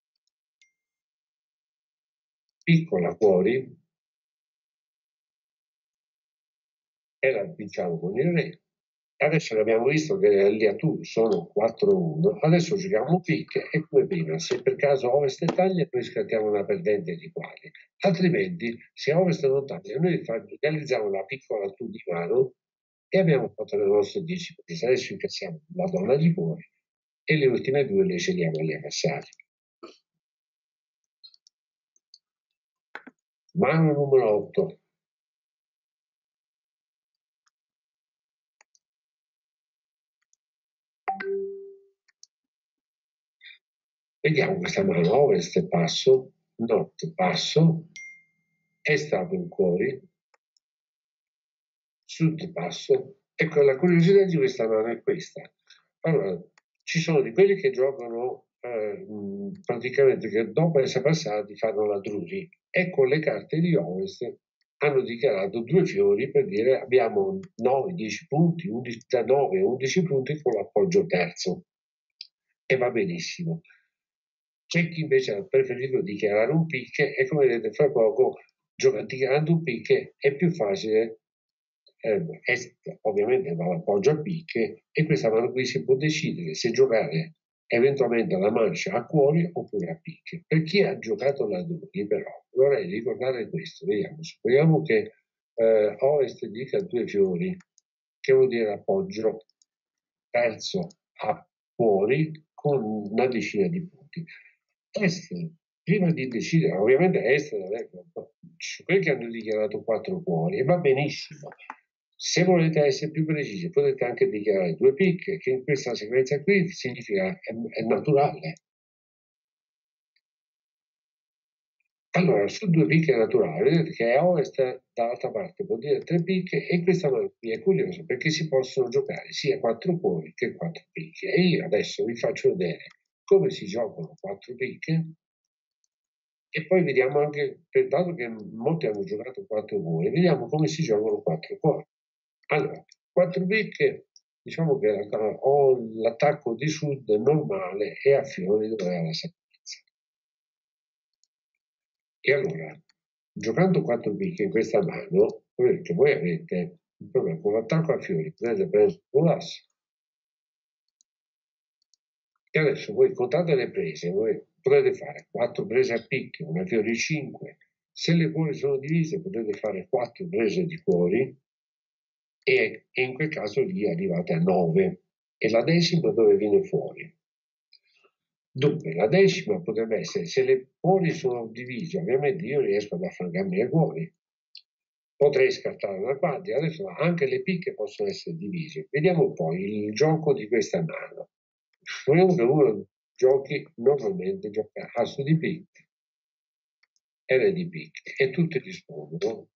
piccola cuori, e la vinciamo con il re. Adesso abbiamo visto che le alliature sono quattro uno, adesso giochiamo picche e come prima, se per caso ovest taglia noi scattiamo una perdente di quadri, altrimenti se ovest non taglia noi realizziamo la piccola tu di mano e abbiamo fatto le nostre dieci prese. Adesso incassiamo la donna di cuori e le ultime due le cediamo agli avversari. Mano numero otto. Vediamo questa mano, ovest passo, nord passo, est apro cuori, sud passo. Ecco, la curiosità di questa mano è questa. Allora, ci sono di quelli che giocano eh, praticamente che dopo essere passati fanno la Drury e con le carte di ovest hanno dichiarato due fiori per dire abbiamo nove dieci punti, undici, da nove a undici punti con l'appoggio terzo. E va benissimo. C'è chi invece ha preferito dichiarare un picche e come vedete fra poco dichiarando un picche è più facile, eh, est ovviamente va l'appoggio a picche e questa mano qui si può decidere se giocare eventualmente alla mancia a cuori oppure a picche. Per chi ha giocato la Drury però vorrei ricordare questo, vediamo, supponiamo che eh, ovest dica due fiori, che vuol dire appoggio terzo a cuori con una decina di punti. Est, prima di decidere, ovviamente est, su quelli che hanno dichiarato quattro cuori, e va benissimo. Se volete essere più precisi, potete anche dichiarare due picche, che in questa sequenza qui significa è, è naturale. Allora, su due picche naturali, vedete che a ovest dall'altra parte vuol dire tre picche e questa qui è curiosa perché si possono giocare sia quattro cuori che quattro picche. E io adesso vi faccio vedere come si giocano quattro picche e poi vediamo anche, dato che molti hanno giocato quattro cuori, vediamo come si giocano quattro cuori. Allora, quattro picche, diciamo che ho l'attacco di sud normale e a fiori dove è la salvezza. E allora, giocando quattro picche in questa mano, vedete, voi avete il problema con l'attacco a fiori, potete prendere un l'asso. E adesso voi contate le prese, voi potete fare quattro prese a picche, una fiori cinque. Se le cuori sono divise potete fare quattro prese di cuori e, e in quel caso lì arrivate a nove. E la decima dove viene fuori? Dunque, la decima potrebbe essere, se le cuori sono divise, ovviamente io riesco ad affrancarmi le cuori. Potrei scartare una quadra, adesso anche le picche possono essere divise. Vediamo un po' il gioco di questa mano. Vogliamo che uno giochi normalmente, gioca asso di picche e re di picche e tutti rispondono.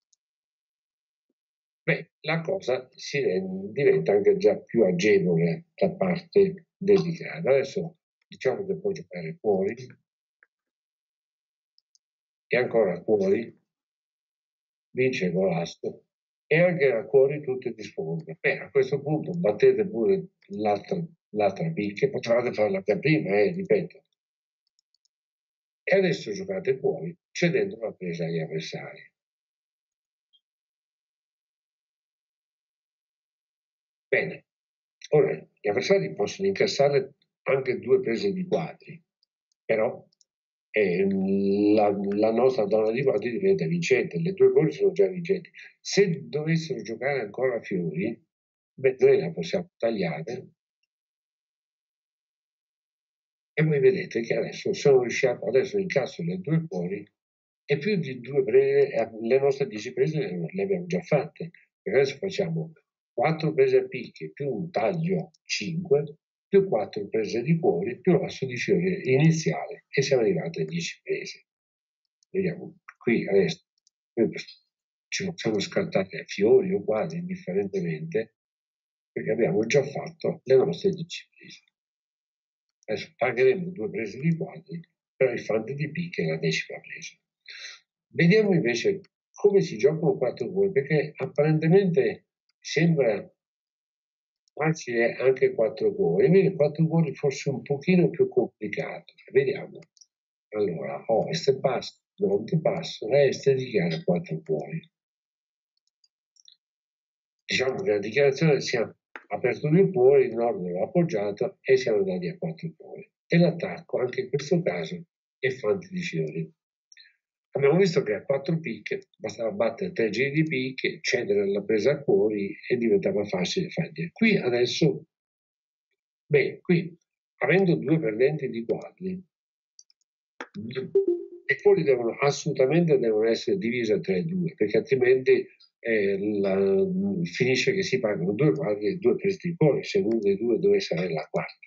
Beh, la cosa si rende, diventa anche già più agevole da parte del dichiarato. Adesso diciamo che può giocare cuori e ancora cuori, vince con l'asso e anche a cuori tutte di sponda. Beh, a questo punto battete pure l'altra, l'altra picche, potevate farla anche prima, eh, ripeto. E adesso giocate cuori, cedendo la presa agli avversari. Bene, ora gli avversari possono incassare anche due prese di quadri, però eh, la, la nostra donna di quadri diventa vincente, le due cuori sono già vincenti. Se dovessero giocare ancora fiori, beh, noi la possiamo tagliare e voi vedete che adesso sono riuscito, adesso incasso le due cuori e più di due prese, le nostre dieci prese le, le abbiamo già fatte, perché adesso facciamo quattro prese a picche più un taglio cinque più quattro prese di cuori più l'asso di fiori iniziale e siamo arrivati a dieci prese. Vediamo qui adesso ci possiamo scartare fiori o quadri indifferentemente perché abbiamo già fatto le nostre dieci prese. Adesso pagheremo due prese di quadri per il fante di picche e la decima presa. Vediamo invece come si giocano quattro cuori, perché apparentemente sembra facile anche quattro cuori, invece quattro cuori forse un pochino più complicato. Vediamo. Allora, ovest passo, nord passo, est dichiara quattro cuori. Diciamo che la dichiarazione siamo aperto due cuori, il nord l'ho appoggiato e siamo andati a quattro cuori. E l'attacco, anche in questo caso, è fante di fiori. Abbiamo visto che a quattro picche bastava battere tre giri di picche, cedere la presa a cuori e diventava facile farli. Qui adesso, beh, qui avendo due perdenti di quadri, i cuori devono assolutamente devono essere divisi a tre e due, perché altrimenti eh, la, finisce che si pagano due quadri e due prese di cuori, se uno dei due dovesse avere la quarta.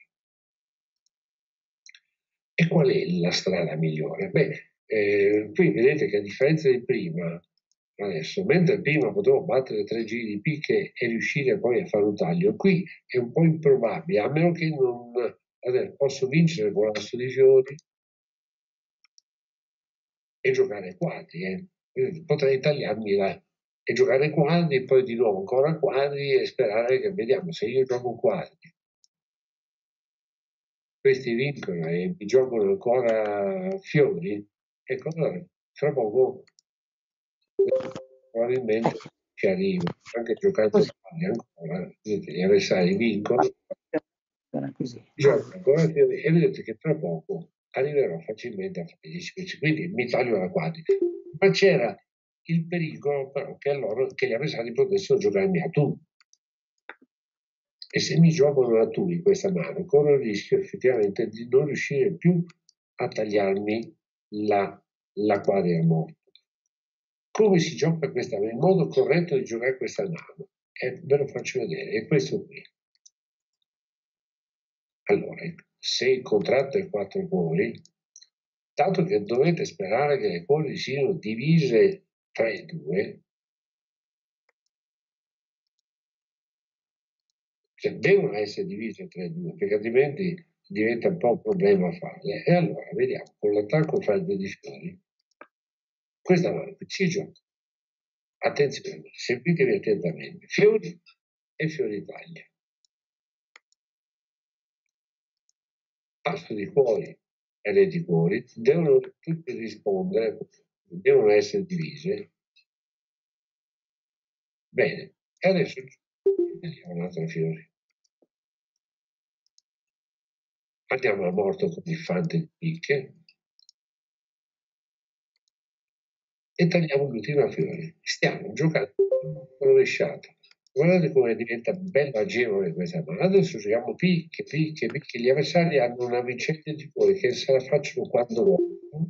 E qual è la strada migliore? Beh, eh, qui vedete che a differenza di prima, adesso, mentre prima potevo battere tre giri di picche e riuscire poi a fare un taglio, qui è un po' improbabile, a meno che non adesso, posso vincere con l'asso di fiori e giocare quadri. Eh. Potrei tagliarmi la, e giocare quadri, e poi di nuovo ancora quadri e sperare che vediamo se io gioco quadri. Questi vincono e mi giocano ancora fiori, e allora fra poco probabilmente ci arrivo, anche giocando ancora, vedete, gli avversari vincono, giocano ancora fiori e vedete che fra poco arriverò facilmente a fare dieci pezzi, quindi mi taglio la quadri. Ma c'era il pericolo però che, allora, che gli avversari potessero giocarmi a tu. E se mi giocano a tu in questa mano, corro il rischio effettivamente di non riuscire più a tagliarmi la, la quadra a morto. Come si gioca questa mano? Il modo corretto di giocare questa mano, eh, ve lo faccio vedere, è questo qui. Allora, se il contratto è quattro cuori, dato che dovete sperare che le cuori siano divise tra i due, cioè devono essere divise tra i due, perché altrimenti diventa un po' un problema farle. E allora vediamo, con l'attacco fante di fiori, questa mano si gioca. Attenzione, seguitevi attentamente, fiori e fiori taglia. Passo di cuori e le di cuori devono tutte rispondere, devono essere divise. Bene, e adesso vediamo un altro fiore. Andiamo a morto con il fante di picche e tagliamo l'ultimo fiore. Stiamo giocando rovesciato. Guardate come diventa bello agevole questa mano. Adesso giochiamo picche, picche, picche. Gli avversari hanno una vincente di cuori che se la facciano quando vogliono.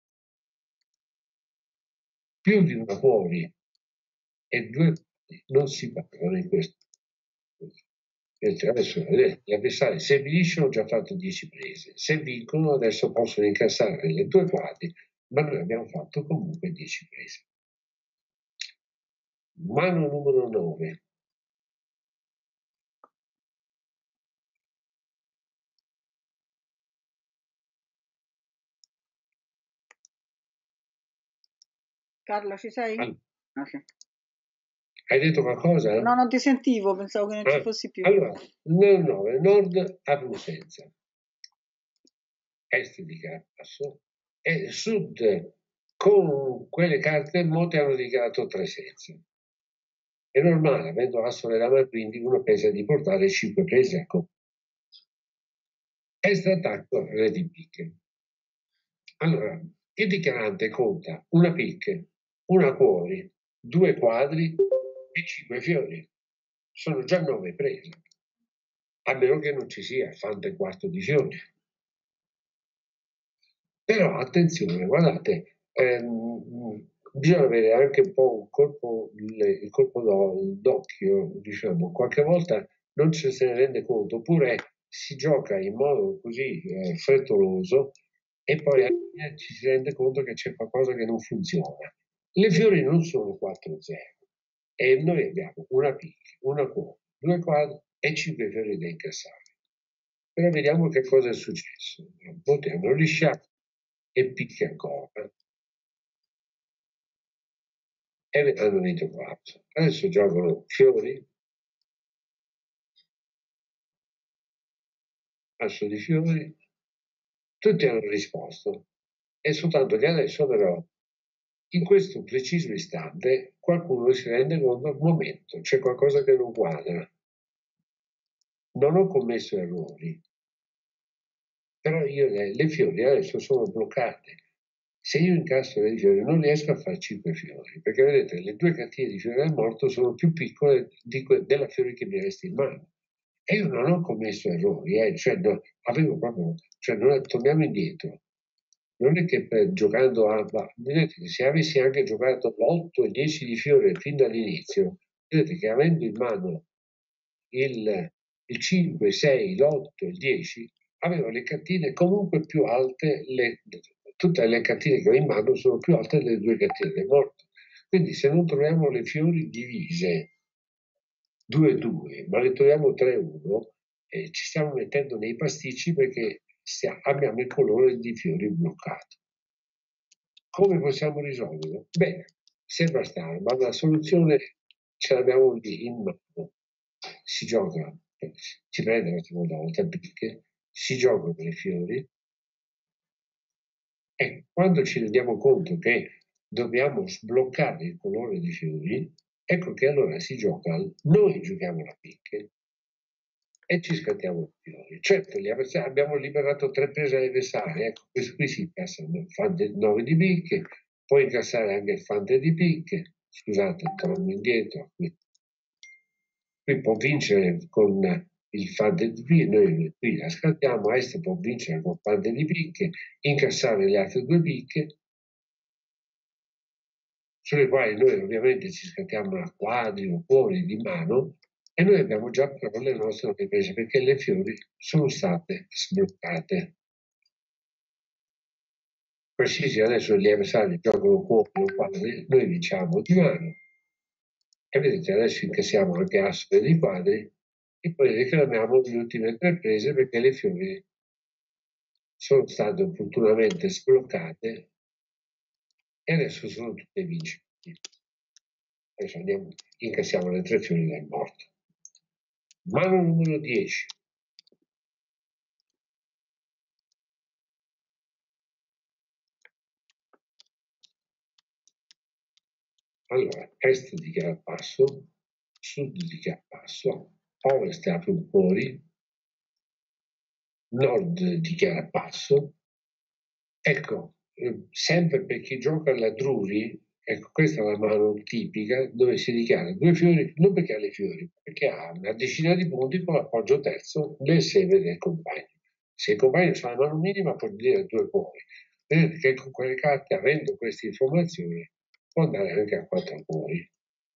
Più di una cuori e due non si pagano in questo. Adesso gli avversari se vincono ho già fatto dieci prese, se vincono adesso possono incassare le due quadri, ma noi abbiamo fatto comunque dieci prese. Mano numero nove. Carlo, ci sei? Allora, okay. Hai detto qualcosa? No, non ti sentivo, pensavo che non ci Ah, fossi più. allora, nel nove, nord a Plusenza, est di Carapasso, e sud con quelle carte molte hanno dichiarato Tresenza. È normale, avendo asso nella mano, quindi uno pensa di portare cinque prese a coppa. Est attacco, re di picche. Allora, il dichiarante conta una picche, una cuori, due quadri e cinque fiori. Sono già nove prese, a meno che non ci sia fante quarto di fiori. Però attenzione, guardate, ehm, bisogna avere anche un po' un colpo, il, il colpo d'occhio, diciamo, qualche volta non ci se ne rende conto, oppure si gioca in modo così eh, frettoloso e poi alla fine ci si rende conto che c'è qualcosa che non funziona. Le fiori non sono quattro zero e noi abbiamo una picca, una cuore, due quadri e cinque fiori da incassare. Però vediamo che cosa è successo. Molti hanno lisciato e picchia ancora e hanno vinto quattro. Adesso giocano fiori, asso di fiori, tutti hanno risposto e soltanto che adesso però in questo preciso istante qualcuno si rende conto al momento, c'è qualcosa che non quadra. Non ho commesso errori, però io le, le fiori adesso sono bloccate. Se io incasso le fiori non riesco a fare cinque fiori, perché vedete le due cartine di fiori del morto sono più piccole di que- della fiori che mi resta in mano. E io non ho commesso errori, eh, cioè, no, avevo proprio, cioè non è, torniamo indietro. Non è che per, giocando a, ma, vedete che se avessi anche giocato l'otto e dieci di fiori fin dall'inizio, vedete che avendo in mano il, il cinque, sei, l'otto e il dieci, avevo le cartine comunque più alte, le, tutte le cartine che ho in mano sono più alte delle due cartine del morto. Quindi se non troviamo le fiori divise due due, ma le troviamo tre uno, eh, ci stiamo mettendo nei pasticci perché stiamo, abbiamo il colore di fiori bloccato. Come possiamo risolverlo? Bene, sembra strano, ma la soluzione ce l'abbiamo lì in mano. Si gioca, si prende la seconda volta picche, si giocano i fiori e quando ci rendiamo conto che dobbiamo sbloccare il colore dei fiori, ecco che allora si gioca, noi giochiamo la picche e ci scattiamo i fiori. Certo, gli avversari, abbiamo liberato tre prese agli avversari, ecco, questo qui si incassa nove di picche, puoi incassare anche il fante di picche, scusate, torno indietro, qui, qui può vincere con il fante di picche, noi qui la scattiamo, a est può vincere con fante di picche, incassare le altre due picche, sulle quali noi ovviamente ci scattiamo a quadri o cuori di mano, e noi abbiamo già però le nostre prese perché le fiori sono state sbloccate. Qualsiasi adesso gli avversari giocano cuori o quadri, noi vinciamo di mano. E vedete, adesso incassiamo anche asso di quadri e poi reclamiamo le ultime tre prese perché le fiori sono state opportunamente sbloccate e adesso sono tutte vincenti. Adesso andiamo, incassiamo le tre fiori del morto. Mano numero dieci. Allora, est di Carapasso, sud di Carapasso, ovest apre un cuori, nord di Carapasso. Ecco, eh, sempre per chi gioca alla Druri, ecco, questa è la mano tipica dove si dichiara due fiori, non perché ha le fiori, perché ha una decina di punti con l'appoggio terzo nel seme del compagno. Se il compagno ha la mano minima può dire due cuori. Vedete che con quelle carte, avendo queste informazioni, può andare anche a quattro cuori.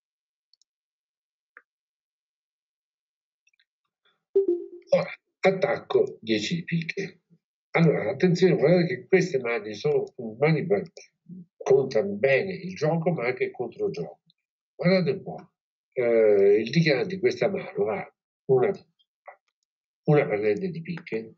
Ora, attacco dieci di picche. Allora, attenzione, guardate che queste mani sono mani che contano bene il gioco, ma anche il controgioco. Guardate un po', eh, il dichiarante di questa mano ha una, una perdente di picche,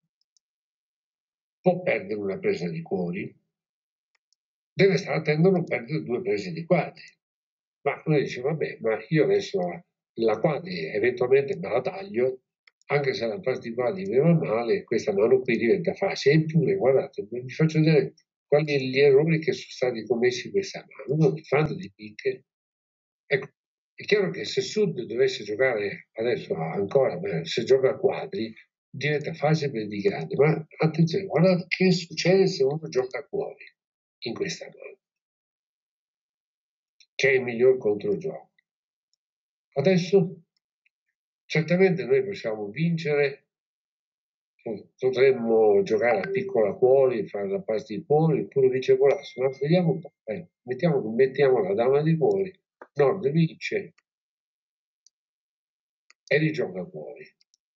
può perdere una presa di cuori, deve stare attento a non perdere due prese di quadri. Ma uno dice, vabbè, ma io adesso la quadri eventualmente me la taglio, anche se la parte di quadri mi va male, questa mano qui diventa facile. Eppure, guardate, vi faccio vedere quali gli errori che sono stati commessi questa mano. Uno di Fante di picche. Ecco, è chiaro che se Sud dovesse giocare adesso ancora, beh, se gioca a quadri, diventa facile per i grandi. Ma attenzione, guardate che succede se uno gioca a cuori in questa mano, che è il miglior controgioco. Adesso certamente noi possiamo vincere, potremmo giocare a piccola cuori, fare la parte di cuori, oppure vice colasso, ma vediamo un po'. Eh, mettiamo, mettiamo la dama di cuori, Nord vince e rigioca a cuori.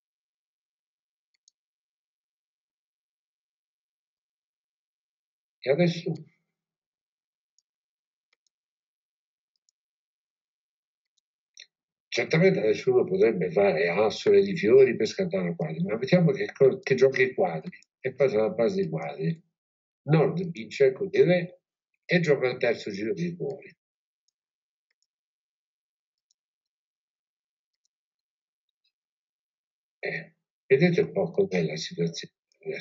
E adesso certamente nessuno potrebbe fare assole di fiori per scattare a quadri, ma mettiamo che, che giochi i quadri e passa la base di quadri. Nord vince con il re e gioca il terzo giro di cuori. Eh, vedete un po' com'è la situazione.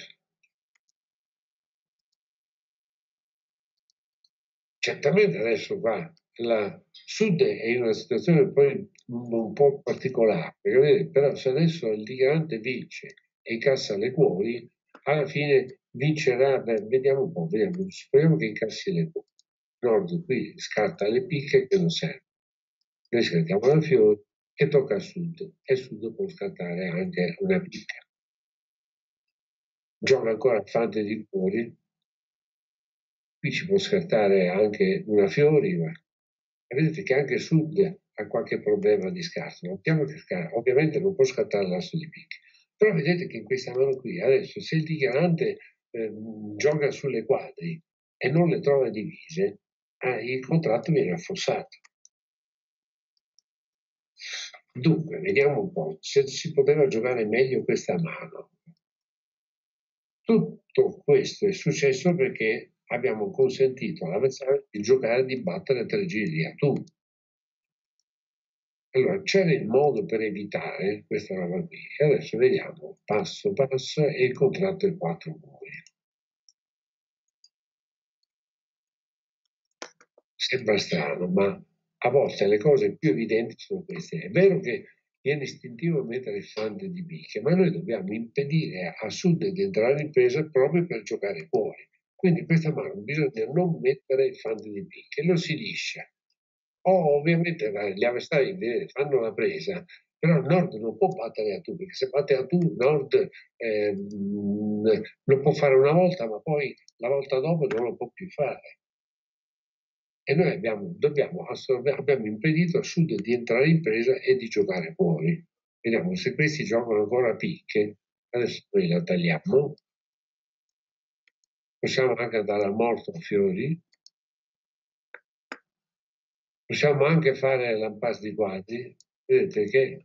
Certamente adesso qua la Sud è in una situazione poi un po' particolare, perché, però se adesso il Ligante vince e incassa le cuori, alla fine vincerà, beh, vediamo un po', vediamo, speriamo che incassi le cuori. Nord qui scarta le picche che non servono, noi scattiamo la fiori e tocca al Sud, e il Sud può scattare anche una picca. Gioca ancora Fante di cuori, qui ci può scattare anche una fiori, ma vedete che anche Sud ha qualche problema di scarto. Ovviamente non può scattare l'asso di picche, però vedete che in questa mano qui adesso se il dichiarante eh, gioca sulle quadri e non le trova divise, eh, il contratto viene affossato. Dunque, vediamo un po' se si poteva giocare meglio questa mano. Tutto questo è successo perché abbiamo consentito all'avversario di giocare, di battere tre giri a tu. Allora, c'era il modo per evitare questa roba qui. Adesso vediamo passo passo e il contratto è quattro muri. Sembra strano, ma a volte le cose più evidenti sono queste. È vero che viene istintivo mettere il Fante di picche, ma noi dobbiamo impedire a Sud di entrare in presa proprio per giocare fuori. Quindi questa mano bisogna non mettere il Fante di picche, lo si liscia. O ovviamente gli avversari fanno la presa, però il Nord non può battere a tu, perché se batte a tu il Nord eh, lo può fare una volta, ma poi la volta dopo non lo può più fare. E noi abbiamo, dobbiamo, abbiamo impedito a Sud di entrare in presa e di giocare fuori. Vediamo se questi giocano ancora a picche, adesso noi la tagliamo. Possiamo anche andare a morto a fiori. Possiamo anche fare l'impasse di quadri. Vedete che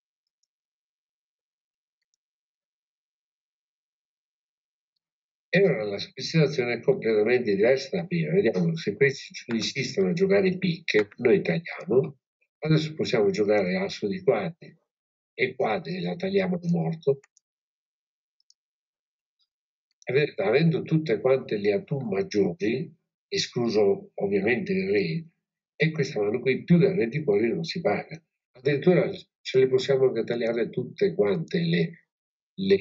e ora la situazione è completamente diversa da prima. Vediamo se questi insistono a giocare picche, noi tagliamo. Adesso possiamo giocare asso di quadri e quadri la tagliamo a morto. E vedete, avendo tutte quante le atù maggiori, escluso ovviamente il re, e questa mano qui più del re di cuori non si paga. Addirittura ce le possiamo anche tagliare tutte quante le, le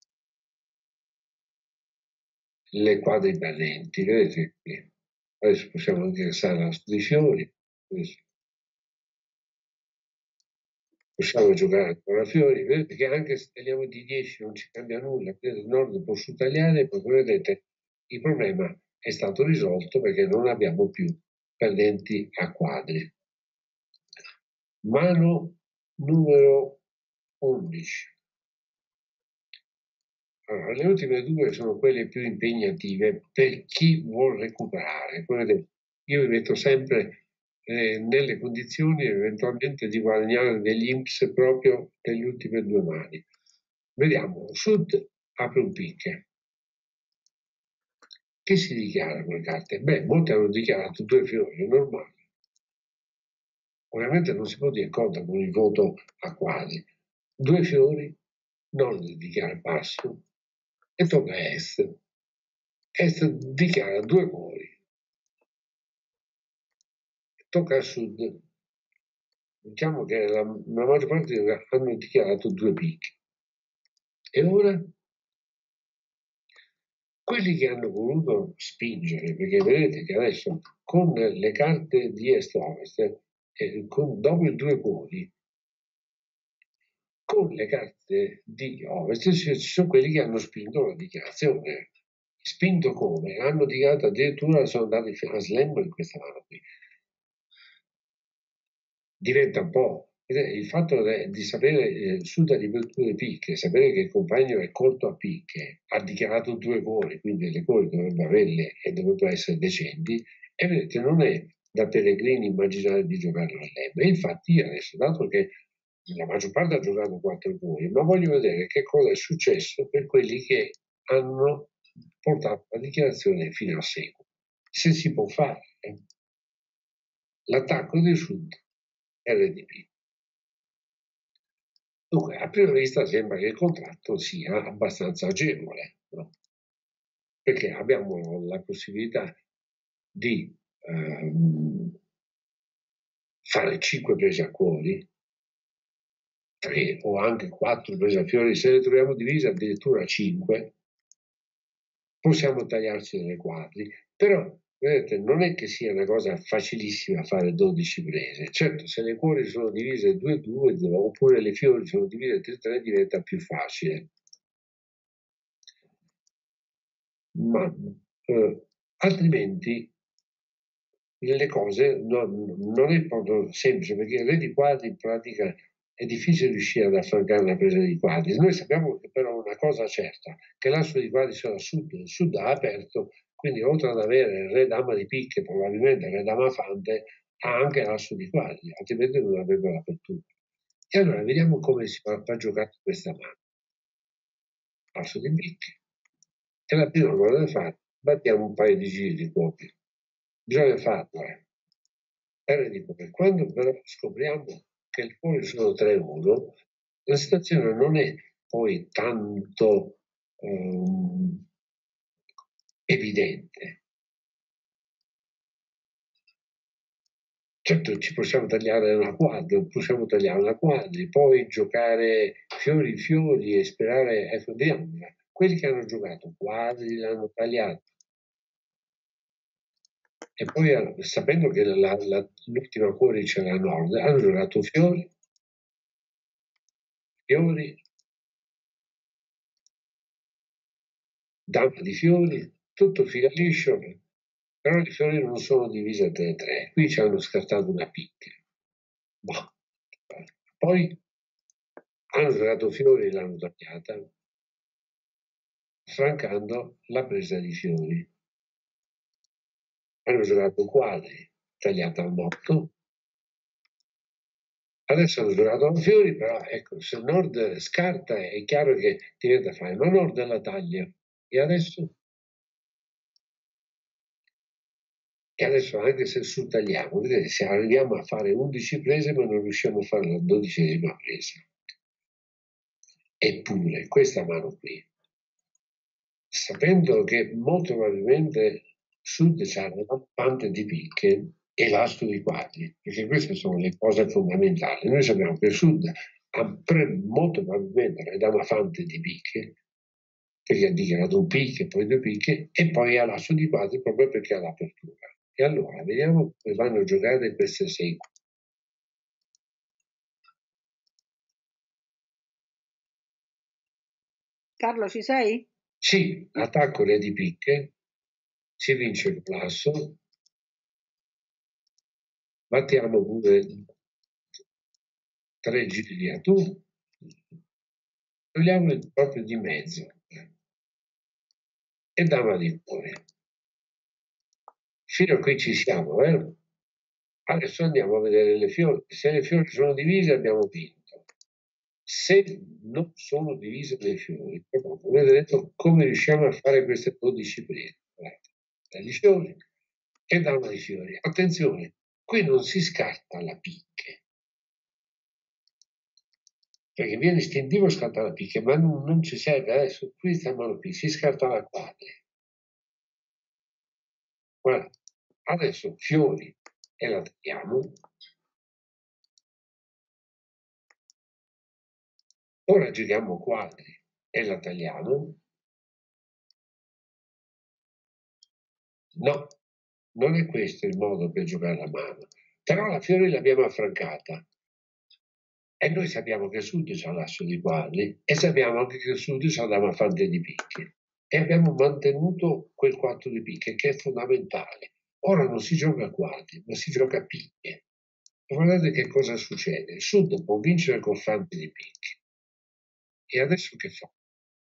le quadri valenti, vedete qui. Adesso possiamo anche alzare la di fiori, possiamo giocare ancora a fiori, vedete che anche se tagliamo di dieci non ci cambia nulla, il Nord può su tagliare, poi vedete il problema è stato risolto perché non abbiamo più perdenti a quadri. Mano numero undici. Allora, le ultime due sono quelle più impegnative per chi vuol recuperare. Io vi metto sempre eh, nelle condizioni eventualmente di guadagnare degli I N P S proprio nelle ultime due mani. Vediamo, Sud apre un picche. Che si dichiara con le carte? Beh, molti hanno dichiarato due fiori, è normale. ovviamente non si può dire conta con il voto a quadri. Due fiori, nord dichiara passo e tocca a est. Est dichiara due cuori, tocca a sud. Diciamo che la, la maggior parte hanno dichiarato due picche. E ora? Quelli che hanno voluto spingere, perché vedete che adesso con le carte di est-ovest, eh, con, dopo i due cuori, con le carte di ovest ci sono quelli che hanno spinto la dichiarazione. Spinto come? Hanno dichiarato addirittura, sono andati a slam in questa mano qui. Diventa un po'. Il fatto di sapere eh, su da due picche, sapere che il compagno è corto a picche, ha dichiarato due cuori, quindi le cuori dovrebbero averle e dovrebbero essere decenti, e vedete non è da pellegrini immaginare di giocare a slam. E infatti io adesso, dato che la maggior parte ha giocato quattro cuori, ma voglio vedere che cosa è successo per quelli che hanno portato la dichiarazione fino a secolo. Se si può fare. Eh? L'attacco del Sud R D P. Dunque, a prima vista sembra che il contratto sia abbastanza agevole, no? Perché abbiamo la possibilità di ehm, fare cinque prese a cuori, tre o anche quattro prese a fiori, se le troviamo divise addirittura cinque, possiamo tagliarci delle quadri, però vedete, non è che sia una cosa facilissima fare dodici prese. Certo, se le cuori sono divise due due oppure le fiori sono divise tre tre diventa più facile. Ma eh, altrimenti le cose non, non è proprio semplice, perché il re di quadri in pratica è difficile riuscire ad affrontare una presa di quadri. Noi sappiamo che però una cosa certa, che l'asso di quadri sono a sud, il sud ha aperto, quindi oltre ad avere il re dama di picche, probabilmente il re dama fante, ha anche l'asso di quadri, altrimenti non avrebbe l'apertura. E allora vediamo come si fa a giocare questa mano. Asso di picche. E la prima cosa da fare, battiamo un paio di giri di cuori. Bisogna farlo, eh. R di cuore. Quando però scopriamo che i cuori sono tre uno, la situazione non è poi tanto um, evidente. Certo, ci possiamo tagliare una quadra, possiamo tagliare una quadri, poi giocare fiori fiori e sperare, ecco, vediamo, quelli che hanno giocato quadri l'hanno tagliato. E poi, sapendo che la, la, l'ultima cuore c'era a nord, hanno giocato fiori, fiori, dama di fiori, tutto fila liscio, però i fiori non sono divisi a tre tre, qui ci hanno scartato una picca. Boh. Poi hanno giocato fiori e l'hanno tagliata, francando la presa di fiori. Hanno giocato quadri, tagliata al morto. Adesso hanno giocato a fiori, però ecco, se Nord scarta è chiaro che diventa fare, ma Nord la taglia. E adesso? E adesso anche se su tagliamo, vedete, se arriviamo a fare undici prese ma non riusciamo a fare la dodicesima presa. Eppure, questa mano qui, sapendo che molto probabilmente Sud c'ha una pante di picche e l'asso di quadri, perché queste sono le cose fondamentali. Noi sappiamo che Sud ha molto probabilmente le dama fante di picche, perché ha dichiarato un picche, poi due picche, e poi ha l'asso di quadri proprio perché ha l'apertura. E allora, vediamo come vanno a giocare queste sei. Carlo, ci sei? Sì, attacco re di picche, si vince il l'asso, battiamo pure tre giri a tu, togliamo proprio di mezzo e dama di cuore. Fino a qui ci siamo, vero? Adesso andiamo a vedere le fiori. Se le fiori sono divise abbiamo vinto. Se non sono divise le fiori, vedrete come riusciamo a fare queste dodici prese. Guardate, di fiori e dama di fiori. Attenzione, Qui non si scarta la picche, perché viene istintivo scartare la picche, ma non, non ci serve. Adesso qui stiamo qui, si scarta la quadri. Guarda, adesso fiori e la tagliamo. Ora giriamo quadri e la tagliamo. No, non è questo il modo per giocare la mano. Però la fiori l'abbiamo affrancata. E noi sappiamo che Sud c'ha l'asso di quadri e sappiamo anche che Sud c'ha la dama-fante di picche. E abbiamo mantenuto quel quattro di picche che è fondamentale. Ora non si gioca a quadri, ma si gioca a picche. E guardate che cosa succede. Sud può vincere con fante di picche. E adesso che fa?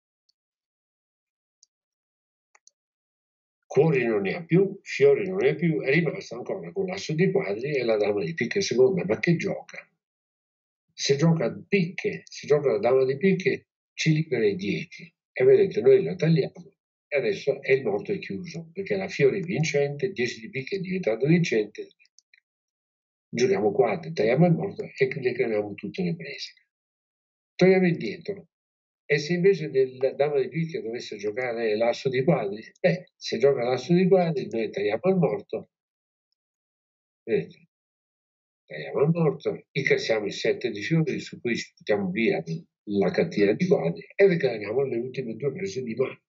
Cuori non ne ha più, fiori non ne ha più, è rimasto ancora con l'asso di quadri e la dama di picche seconda. Ma che gioca? Se gioca a picche, se gioca la dama di picche, ci libera i dieci. E vedete, noi la tagliamo e adesso è il morto è chiuso, perché la fiori è vincente, dieci di picche è diventato vincente. Giochiamo quadri, tagliamo il morto e le creiamo tutte le prese. Torniamo indietro. E se invece del dama di picche dovesse giocare l'asso di quadri, beh, se gioca l'asso di quadri, noi tagliamo il morto, vedete, tagliamo il morto, incassiamo i sette di fiori su cui ci buttiamo via la cattina di quadri e recariamo le ultime due prese di mano.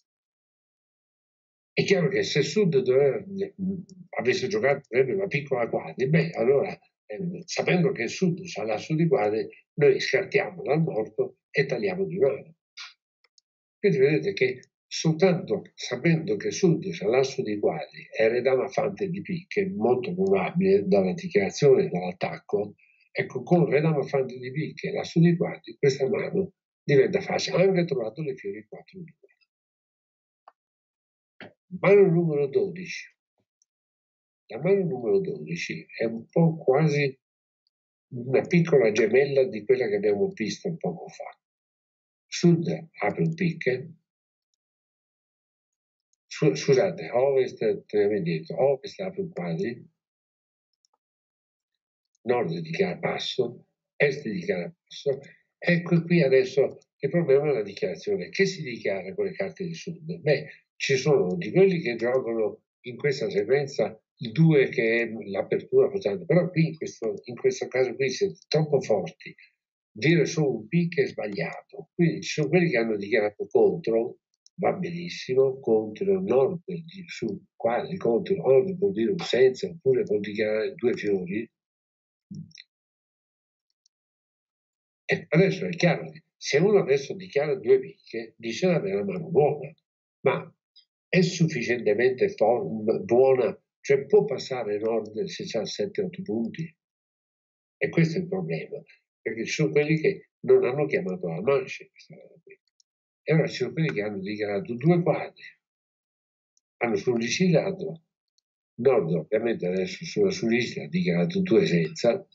È chiaro che se Sud doveva, avesse giocato una piccola quadri, beh, allora, eh, sapendo che Sud ha l'asso di quadri, noi scartiamo dal morto e tagliamo di mano. Quindi vedete che soltanto sapendo che Sud ha l'asso di quadri e re dama fante di picche, molto probabile dalla dichiarazione e dall'attacco, ecco, con re dama fante di picche e l'asso di quadri, questa mano diventa facile. Ha anche trovato le fiori quattro due. Mano numero dodici. La mano numero dodici è un po' quasi una piccola gemella di quella che abbiamo visto poco fa. Sud apre un picche, scusate, ovest, dietro, ovest apre un quadri, nord dichiara passo, est dichiara passo. Ecco qui adesso il problema è la dichiarazione. Che si dichiara con le carte di Sud? Beh, ci sono di quelli che giocano in questa sequenza il due che è l'apertura costante, però qui in questo, in questo caso qui siete troppo forti, dire solo un picche è sbagliato, quindi ci sono quelli che hanno dichiarato contro, va benissimo, contro nord su quasi contro nord vuol dire un senza, oppure vuol dichiarare due fiori. E adesso è chiaro che se uno adesso dichiara due picche dice di avere una mano buona, ma è sufficientemente for- buona, cioè può passare nord se c'ha sette otto punti? E questo è il problema, perché ci sono quelli che non hanno chiamato la mancia questa roba qui. E ora ci sono quelli che hanno dichiarato due quadri, hanno sollecitato, nord ovviamente adesso sulla sull'isla ha dichiarato due senza,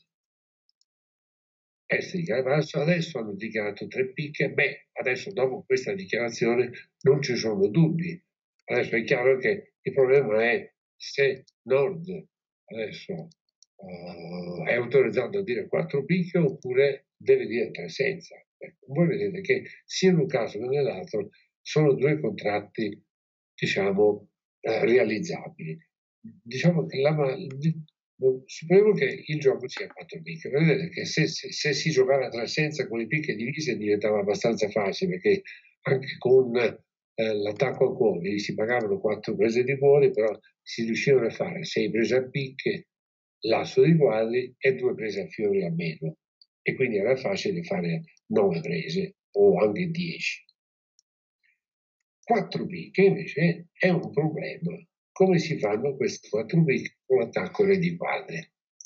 est dichiara passo, adesso hanno dichiarato tre picche, beh, adesso dopo questa dichiarazione non ci sono dubbi. Adesso è chiaro che il problema è se nord adesso uh, è autorizzato a dire quattro picche oppure deve dire tre senza. Ecco, voi vedete che sia in un caso che nell'altro sono due contratti, diciamo, eh, realizzabili. Diciamo che la, supponiamo che il gioco sia quattro picche, vedete che se, se, se si giocava tre senza con le picche divise diventava abbastanza facile, perché anche con eh, l'attacco a cuori si pagavano quattro prese di cuori, però si riuscivano a fare sei prese a picche, l'asso di quadri e due prese a fiori a meno, e quindi era facile fare nove prese o anche dieci. Quattro picche invece è un problema. Come si fanno queste quattro picche con l'attacco re di quadri?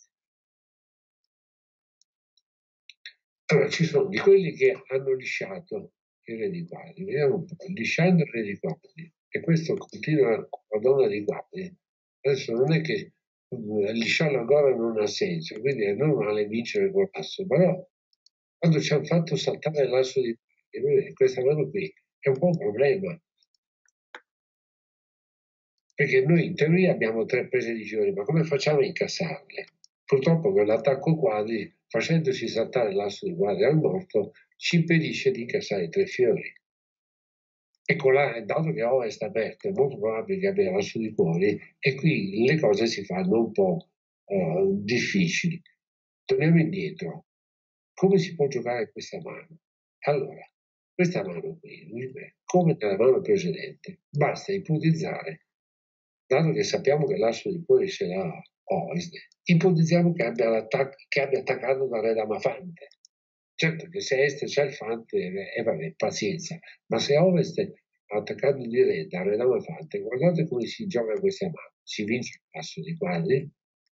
Allora, ci sono di quelli che hanno lisciato il re di quadri. Vediamo un po', lisciando il re di quadri, e questo continua con la donna di quadri. Adesso non è che uh, lisciarlo ancora non ha senso, quindi è normale vincere col passo, però quando ci hanno fatto saltare l'asso di quadri, questa mano qui è un po' un problema. Perché noi in teoria abbiamo tre prese di fiori, ma come facciamo a incassarle? Purtroppo quell'attacco quadri, facendoci saltare l'asso di quadri al morto, ci impedisce di incassare i tre fiori. E con la, dato che ovest è aperto, è molto probabile che abbia l'asso di cuori, e qui le cose si fanno un po' uh, difficili. Torniamo indietro. Come si può giocare questa mano? Allora, questa mano qui, come nella mano precedente, basta ipotizzare, dato che sappiamo che l'asso di cuori ce l'ha ovest, ipotizziamo che abbia, che abbia attaccato da re dama fante. Certo che se est c'è il fante, e eh, vabbè, pazienza, ma se ovest ha attaccato di re da re dama fante, guardate come si gioca questa mano. Si vince il passo di quadri,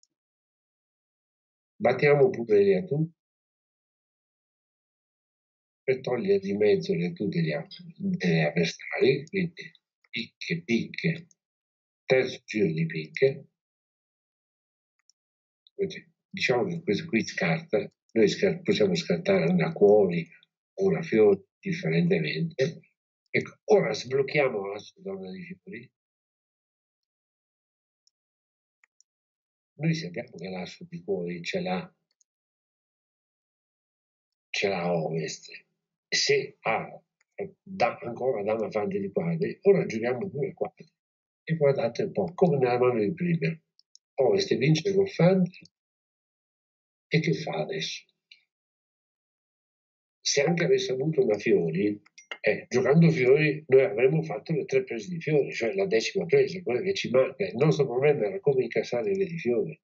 battiamo pure le atù per togliere di mezzo le atù degli, degli avversari, quindi picche, picche, terzo giro di picche. Diciamo che questo qui scarta, noi scar- possiamo scartare una cuori o una fiore differentemente. Ecco, ora sblocchiamo l'asso donna di fiori. Noi sappiamo che l'asso di cuori ce l'ha, ce l'ha a ovest. Se ha da, ancora dama fante di quadri, ora giochiamo due quadri. E guardate un po', come nella mano di prima. Ovest vince con fante. E che fa adesso? Se anche avesse avuto una fiori, eh, giocando fiori noi avremmo fatto le tre prese di fiori, cioè la decima presa, quella che ci manca. Il nostro problema era come incassare le di fiori.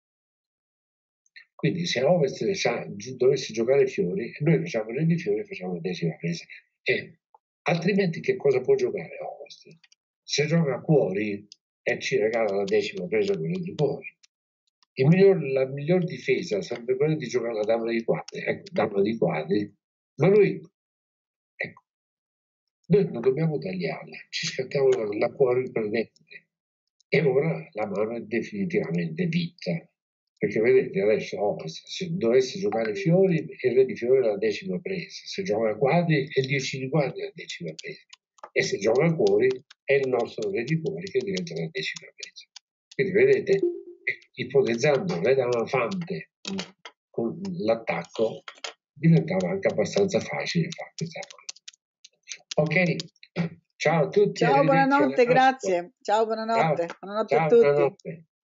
Quindi se ovest sa, dovesse giocare fiori, noi facciamo le di fiori e facciamo la decima presa. E altrimenti che cosa può giocare ovest? Se gioca cuori e ci regala la decima presa con le di cuori. Il miglior, la miglior difesa sarebbe quella di giocare la dama di quadri, ecco, dama di quadri, ma noi, ecco, noi non dobbiamo tagliarla, ci scattiamo la, la cuore perdente e ora la mano è definitivamente vinta, perché vedete adesso oh, se dovesse giocare fiori, il re di fiori è la decima presa, se gioca quadri è il dieci di quadri la decima presa, e se gioca cuori è il nostro re di cuori che diventa la decima presa. Quindi vedete, ipotizzando re dama fante con l'attacco diventava anche abbastanza facile fare questa cosa. Ok, ciao a tutti. Ciao, buonanotte, grazie. Ciao, buonanotte. Ciao, Buonanotte ciao, a tutti. buonanotte.